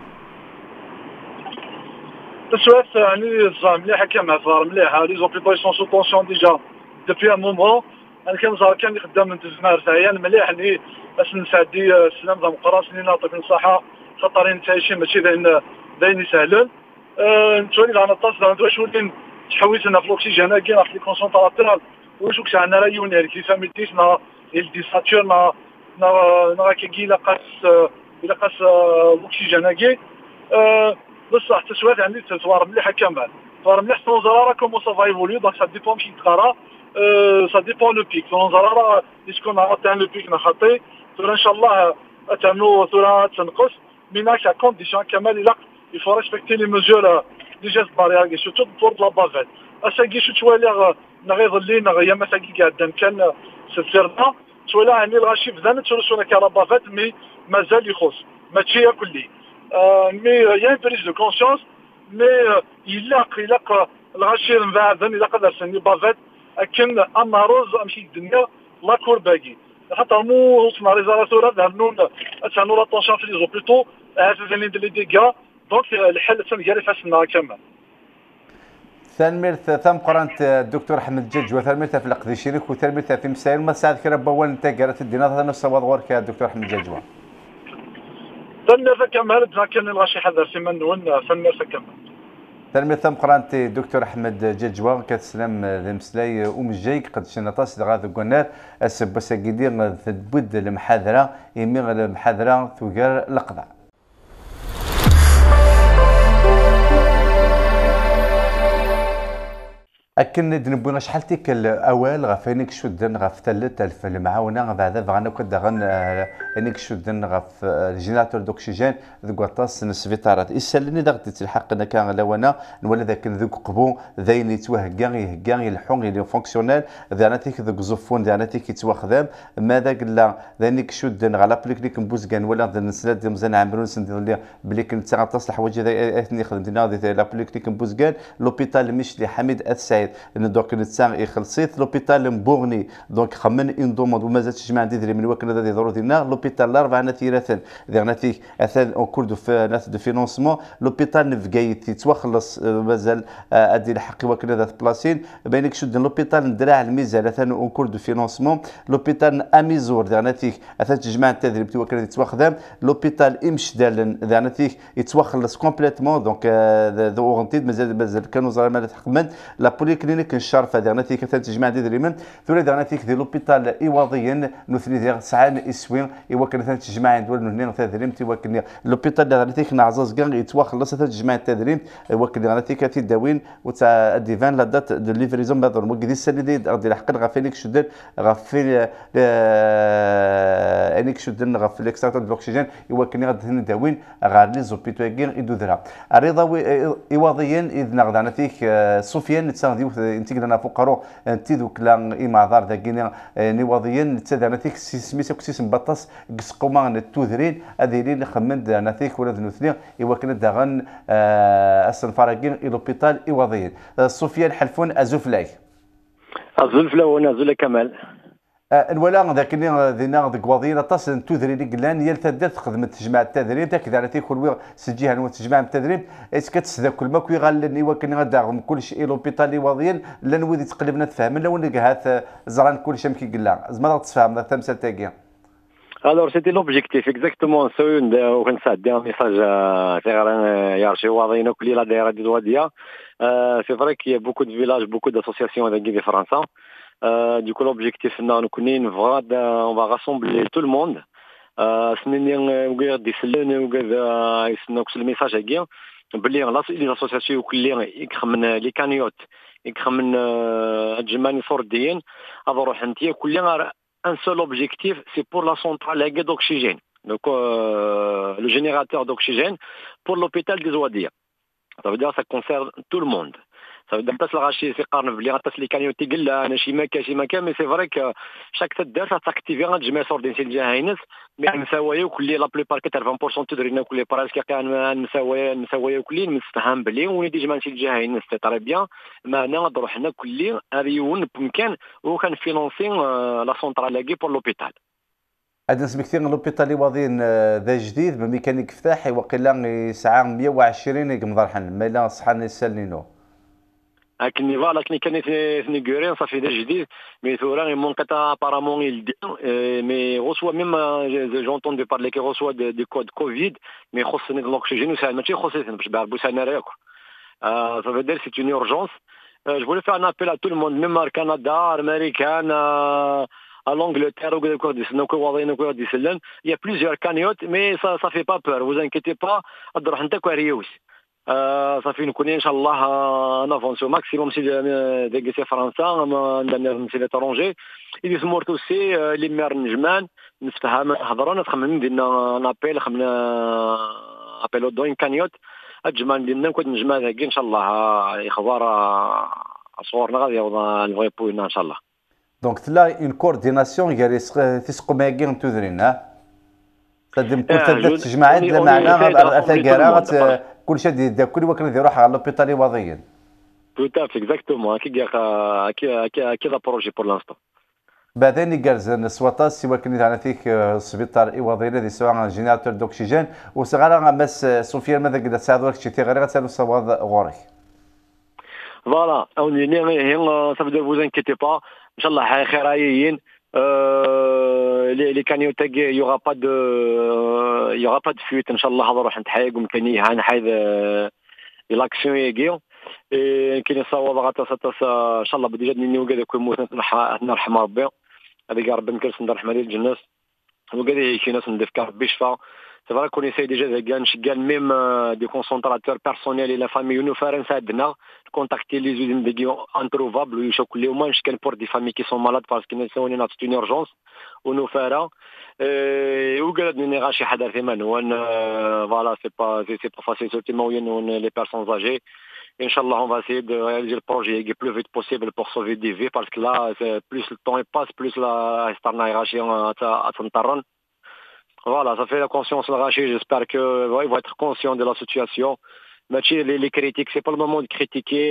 السوات يعني الزام مليح كما صار مليح لي زوبيتو سون سو طونسيون ديجا دوبي ان مومون انا كنزار كان خدام من تزمار عيان مليح اللي باش نسعدي السلام ديمقراطي اللي نعطيك الصحه خطرين تعيشين ماشي باين يسهلون نتولي لنا الطاس واش ولين تحويتنا في الاكسجين كاين في الكونسونطراتور واش كنت عندنا رايون يعني كيف فهمتيش نا الديساتور نا كي لقاس الاكسجين كي بصح التسويات عندي تتوار مليحه كمان توار مليح الوزاره كومون سا فا ايفولي دونك سا ديبون ماشي تقرا سا ديبون لو بيك الوزاره يسكن عطان لو بيك نخطي ترى ان شاء الله اتعملوا ثورات تنقص ميناك كونديسيون كمال الى il faut respecter les mesures des gestes barrières et surtout pour la bavette. أساقي شو توالي نغيظ اللي نغيا ما ساقي قاعد كان سفرنا توالي يعني الغاشي فذان ترسونا كلا بافيت مي مازال يخص ماشي كلي مي يا بريز دو كونسيونس مي يلاق الغاشي نفاعدن إلا قدر سني بافيت أكن أما روز أمشي الدنيا لا كور باقي حتى مو وصلنا ريزالاتورات هنون أتعنو لا طونشان في لي زوبيتو هذا اللي ديجا دونك الحل تنقال فاسنا كمان. ثالميرث ثم قرنت الدكتور احمد جج وثالميرث في القديشيرك وثالميرث في مسائل ما ساعد كرا بوال انت قالت الدينا نفس وضغورك يا دكتور احمد جج. ثالميرث كمان كان الغاشي حذر في من ون ثالميرث كمان. ثالميرث ثم قرنت دكتور احمد جج كتسلم ذي مسلاي ومجيك قد شنطاس غاذ قنار السب ساكيدير تبد المحاضره يمي المحاضره ثوغار القضاء. أكن نبغى شحال تيك الأول غفينك شدن غف 3000 المعاونة بعد بغانا كدا غن انك شدن غف الجينيراتور دوكسيجين ذوك طاس نسفيطارات يسالني دغت تلحق انا كان لوانا ولا ذاك ذوك قبو ذاين يتوهكا يلحون لي فونكسيونيل ذانا تيك ذوك زفون ذانا تيك يتوخذام ماذا قلا ذانيك شدن على بليك مبوزكان ولا نسلات مزال عمرون سندير بلي كنت طاس الحوايج اثني خدمنا لا بليك مبوزكان لوبيتال مشلي حميد السعيد دوك نتسان يخلصيت لوبيتال مبورني دونك خمن ان دوموند ومازال تجمع عندي من وكنا ذي ضروري ديالنا لوبيتال الاربعه نثيرثن ديغناتيك اثن او كور دو فينونسمون لوبيتال نفكايت يتوخلص مازال ادي الحق وكنا ذات بلاصين بينك شد لوبيتال ندرع الميزان اثن او كور دو فينونسمون لوبيتال اميزور ديغناتيك اثن تجمع التدريب توكل يتوخدم لوبيتال امشدال ديغناتيك يتوخلص كومبليتمون دونك ذو اورنتيد مازال كانوا زعما تحكمن لا كلينيك الشرف هذا تيك تجمع دي دريمن ثوري دانا تيك دي لوبيتال ايواضيا نثني ديال سعان اسوين ايوا كنا تجمع عند ولد هنا تدريم تيوا كنا لوبيتال دانا تيك نعزز كان يتواخلص تجمع التدريم ايوا كنا تيك تداوين وتاع ديفان لا دات دو ليفريزون بعد المقدس السنه دي غادي الحق غافينيك شدن غافي انيك شدن غافي ليكستاتور دو الاكسجين ايوا كنا غادي نداوين غار لي زوبيتو كين يدو درا الرضا ايواضيا اذ نغدانا تيك سفيان تسانديو انتيغنا فقرو انت دوك لا ايماضار داكينا نيواضيا تداناتيك سميتو كسيس مبطس قسقوما التوذرين هذه اللي خمند ناتيك ولا ذنوثني ايوا كنا داغن السنفاركين لوبيتال ايواضيا سفيان حلفون ازوفلاي ازوفلا وانا زولا كمال الولا ذاك اللي دينا ذاك واضيين اطاس تودري لي قلان يا تدات خدمت تجمع التدريب ذاك اذا تيكون سجيها نو تجمع التدريب اس كتسدا كل ما كي غالني وكن غداغم كلشي لوبيتال واضيين لا نودي تقلبنا تفهم لا ونلقى هات زران كلشي مكي قلان زعما تفهم التمثال تاعي Alors c'était l'objectif exactement سوين وكنساعد un message faire يارشي واضيين كل لا دايره دي واديه c'est vrai qu'il y a beaucoup de villages beaucoup d'associations avec des Français. Du coup, l'objectif, on va rassembler tout le monde. Le message est bien. Les associations, les cagnottes, un seul objectif, c'est pour la centrale d'oxygène. Donc, le générateur d'oxygène pour l'hôpital des Ouadia. Ça veut dire que ça concerne tout le monde. Ça veut dire que l'arraché c'est قارن بلي غطاس لي كانيوتي قلا انا شي مكان مي سي فري ك شاك تدار تاكتيفي غتجمع صور ديال سيل جهينس مي مساويه وكل لا بليبار 80% تدرينا كل براسك كان مساويه وكل مستفهم بلي وني جمع سيل جهينس سي طري بيان معنا نروح حنا كل ريون بمكان وكان فينونسي لا سونترال بور لوبيتال هذا نسبة كثير من لوبيتال واضين ذا جديد بميكانيك فتاحي وقيلا ساعة 120 يقمضر حن ما لا صحن يسالنينو لكن فوالا كان نيغورين صافي دا جديد مي ثورا منقطع ابارامون يلدي مي غوسوا ميم جونطون دو بارلي كي غوسوا دي كود كوفيد مي خصني الاكسجين وساعد ماشي خصني باش باربوس انا راكو ça veut dire c'est une urgence je voulais faire un appel à tout le monde même au Canada américain à l'Angleterre il y a plusieurs cagnottes mais ça fait pas peur vous inquiétez pas نروح نتاكو ريوس صافي نكون ان شاء الله نافونسو ماكسيموم سي دي سي فرنسا ندير سي ليترونجي اللي سمورتو سي لي مير نجمان نفتحها نهضروا نخمم ديالنا نابيل خمنا ابيلو دوين كانيوت الجمال ديالنا نكون نجمع هكا ان شاء الله اخبار صورنا غادي نبغي بوينا ان شاء الله دونك تلا اون كورديناسيون غير تسقو ماكين تودرين تقدم كل تجمع عندنا معنا ثقيره كل شيء ديال كل وكن يروح على لوبيتال واضيين tout à fait exactement كي دا بروجي بور لانستون بعدين يقرز سواطاس سوا كنت على فيك السبيطار ايواضيين هذه سواء جينيراتور دوكسيجين وصغار مس سوفيا ماذا قد تساعدوا لك شي غير غتسالوا صواد غوري فوالا اوني هي ça veut dire vous inquiétez pas ان شاء الله خيرايين les cagnottes il y aura pas de fuite ان شاء الله نروح نتحايق ومكانيه نحيد الاكسيون يجيو كاين صواب غاتاس ان شاء الله بديجا نيو كذا كل موت نرحم ربي هذيك ربي نكرس نرحم عليه الجناس وكذا شي ناس ندير ربي شفا C'est vrai qu'on essaye déjà de gagner même des concentrateurs personnels et la famille. Nous faire un sadna, contacter les usines de guillaume introuvables, ou au moins pour des familles qui sont malades parce qu'ils sont en une urgence. Ou nous faire ou que nous n'irache hadar themanou. Voilà, c'est pas facile surtout les personnes âgées. Inch'Allah, on va essayer de réaliser le projet le plus vite possible pour sauver des vies parce que là, plus le temps passe, plus la starna irache à Santaran. Voilà, ça fait la conscience de l'arraché. J'espère qu'ils vont être conscients de la situation. Mais les critiques, c'est pas le moment de critiquer.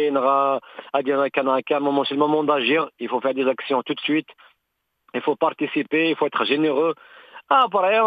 C'est le moment d'agir. Il faut faire des actions tout de suite. Il faut participer. Il faut être généreux. Après,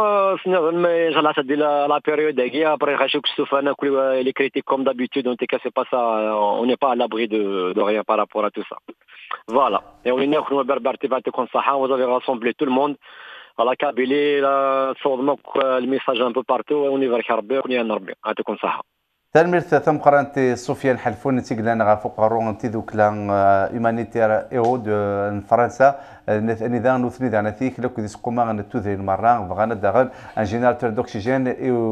la période après, les critiques comme d'habitude. En tout cas, c'est pas ça. On n'est pas à l'abri de rien par rapport à tout ça. Voilà. Et vous avez rassemblé tout le monde. على كابيلي صوت مك الميساج ان بو بارتو ونيفرك ربي ونيا نربي يعطيكم الصحه تلميذ ثم قرانت سفيان حلفون تيقلان غا فوق الرون دوك لا هيومانيتير ايو دو فرنسا نذا نوثني دانا ثيك لو كدي سقوما نتوذي المره بغانا داغن ان جينيراتور دوكسيجين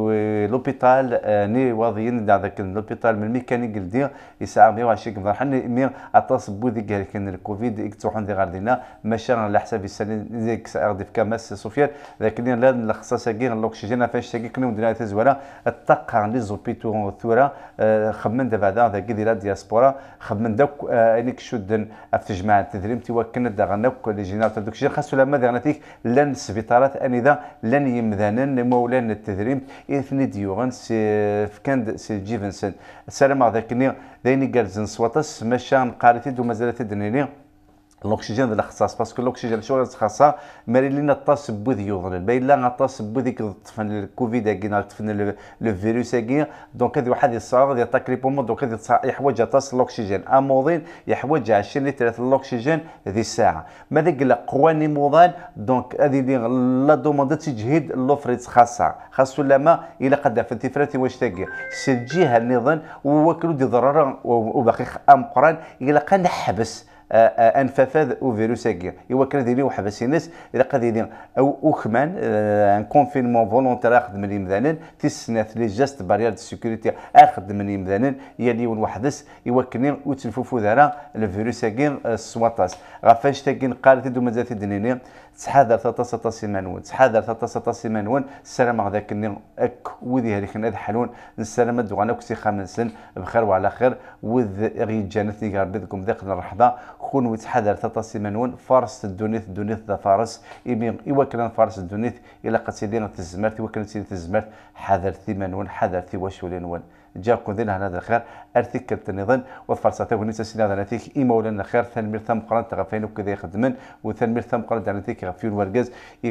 لوبيتال ني واضيين داك لوبيتال من الميكانيك ديال يسعى 120 مضرحن مي اطاس بودي قال كان الكوفيد يكتوحون دي غاردينا ماشي على حساب السنه ديك ساعه في كماس سفيان لكن لا الخصاصه كاين الاكسجين فاش تاكي كنا مدير تزوره الطاقه لي زوبيتو ثوره خمن دابا ذاك ديال الدياسبورا خمن داك انك شدن في جماعه التدريب تيوكلنا داغناك لي جينيراتور دوكسيجين خاصو لما داغناتيك لان السبيطارات انذا لان يمذانن مولان التدريب اثني ديوغن في كان سي جيفنسن السلام عليكم دايني جالزن سواتس ماشان قارتي دو مازال تدنيني الاكسجين ديال الاختصاص باسكو الاكسجين شو خاصه ماري لينا طاس بوذي يوضن باين لا طاس بوذي كطفن الكوفيد كينا طفن لو فيروس كي دونك هذه واحد الصاغ ديال تقريبا دونك هذه يحوج طاس الاكسجين اموضين يحوج 20 لتر الاكسجين هذه الساعه ماذا قال قواني موضان دونك هذه لا دوموند تجهيد لوفريت خاصه لما الى قد فهمتي فراتي واش تاقي سي الجهه النظام وكلو دي ضرر وباقي ام قران الى قد نحبس انفافاذ او فيروساكي ايوا كان ديري وحبس الناس اذا قد يدير او كمان ان كونفينمون فولونتير اخذ من يمذانن تيسنات لي جاست بارير دو سيكوريتي اخذ من يمذانن يلي وحدس ايوا كني وتلفوفو ذرا الفيروساكي السواطاس غافاش تاكين قالت دو مازال تدنيني تحاذر 3 سيمانون تحاذر 3 سيمانون السلام على ذاك الني اك وذي هذيك ناد حلون السلامه دوغانا كسي 5 سن بخير وعلى خير وذ غي جانتي قال بكم ذاك الرحبه خون وتحذر 3 سيمانون فارس الدونيث ذا فارس ايوا كان فارس الدونيث الى قد سيدي تزمرت ايوا كانت سيدي تزمرت حذر ثيمانون حذر ثي وشولين جاكم ذين هذا الخير ارثك النظام وفرصته ونسى سنه ذاتيك ايمولا خير ثنمير ثم قران تغفين وكذا يخدمن وثنمير ثم قران ذاتيك غفير ورقاز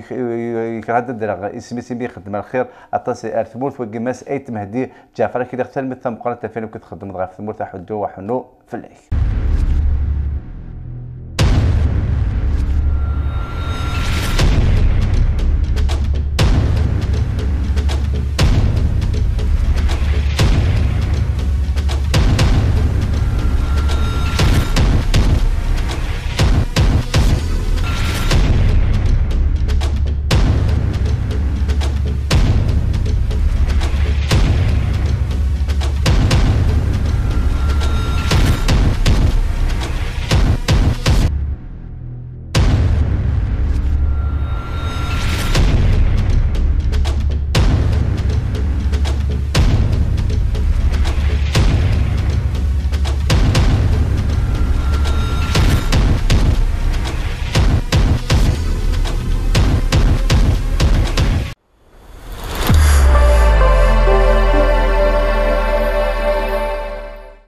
يكرد درا اسمي سيبي يخدم الخير اطاسي ارثمورت وقماس ايت مهدي جعفر كذا ثنمير ثم قران تفين وكذا خدم غف ثمورت حدو وحنو في الليل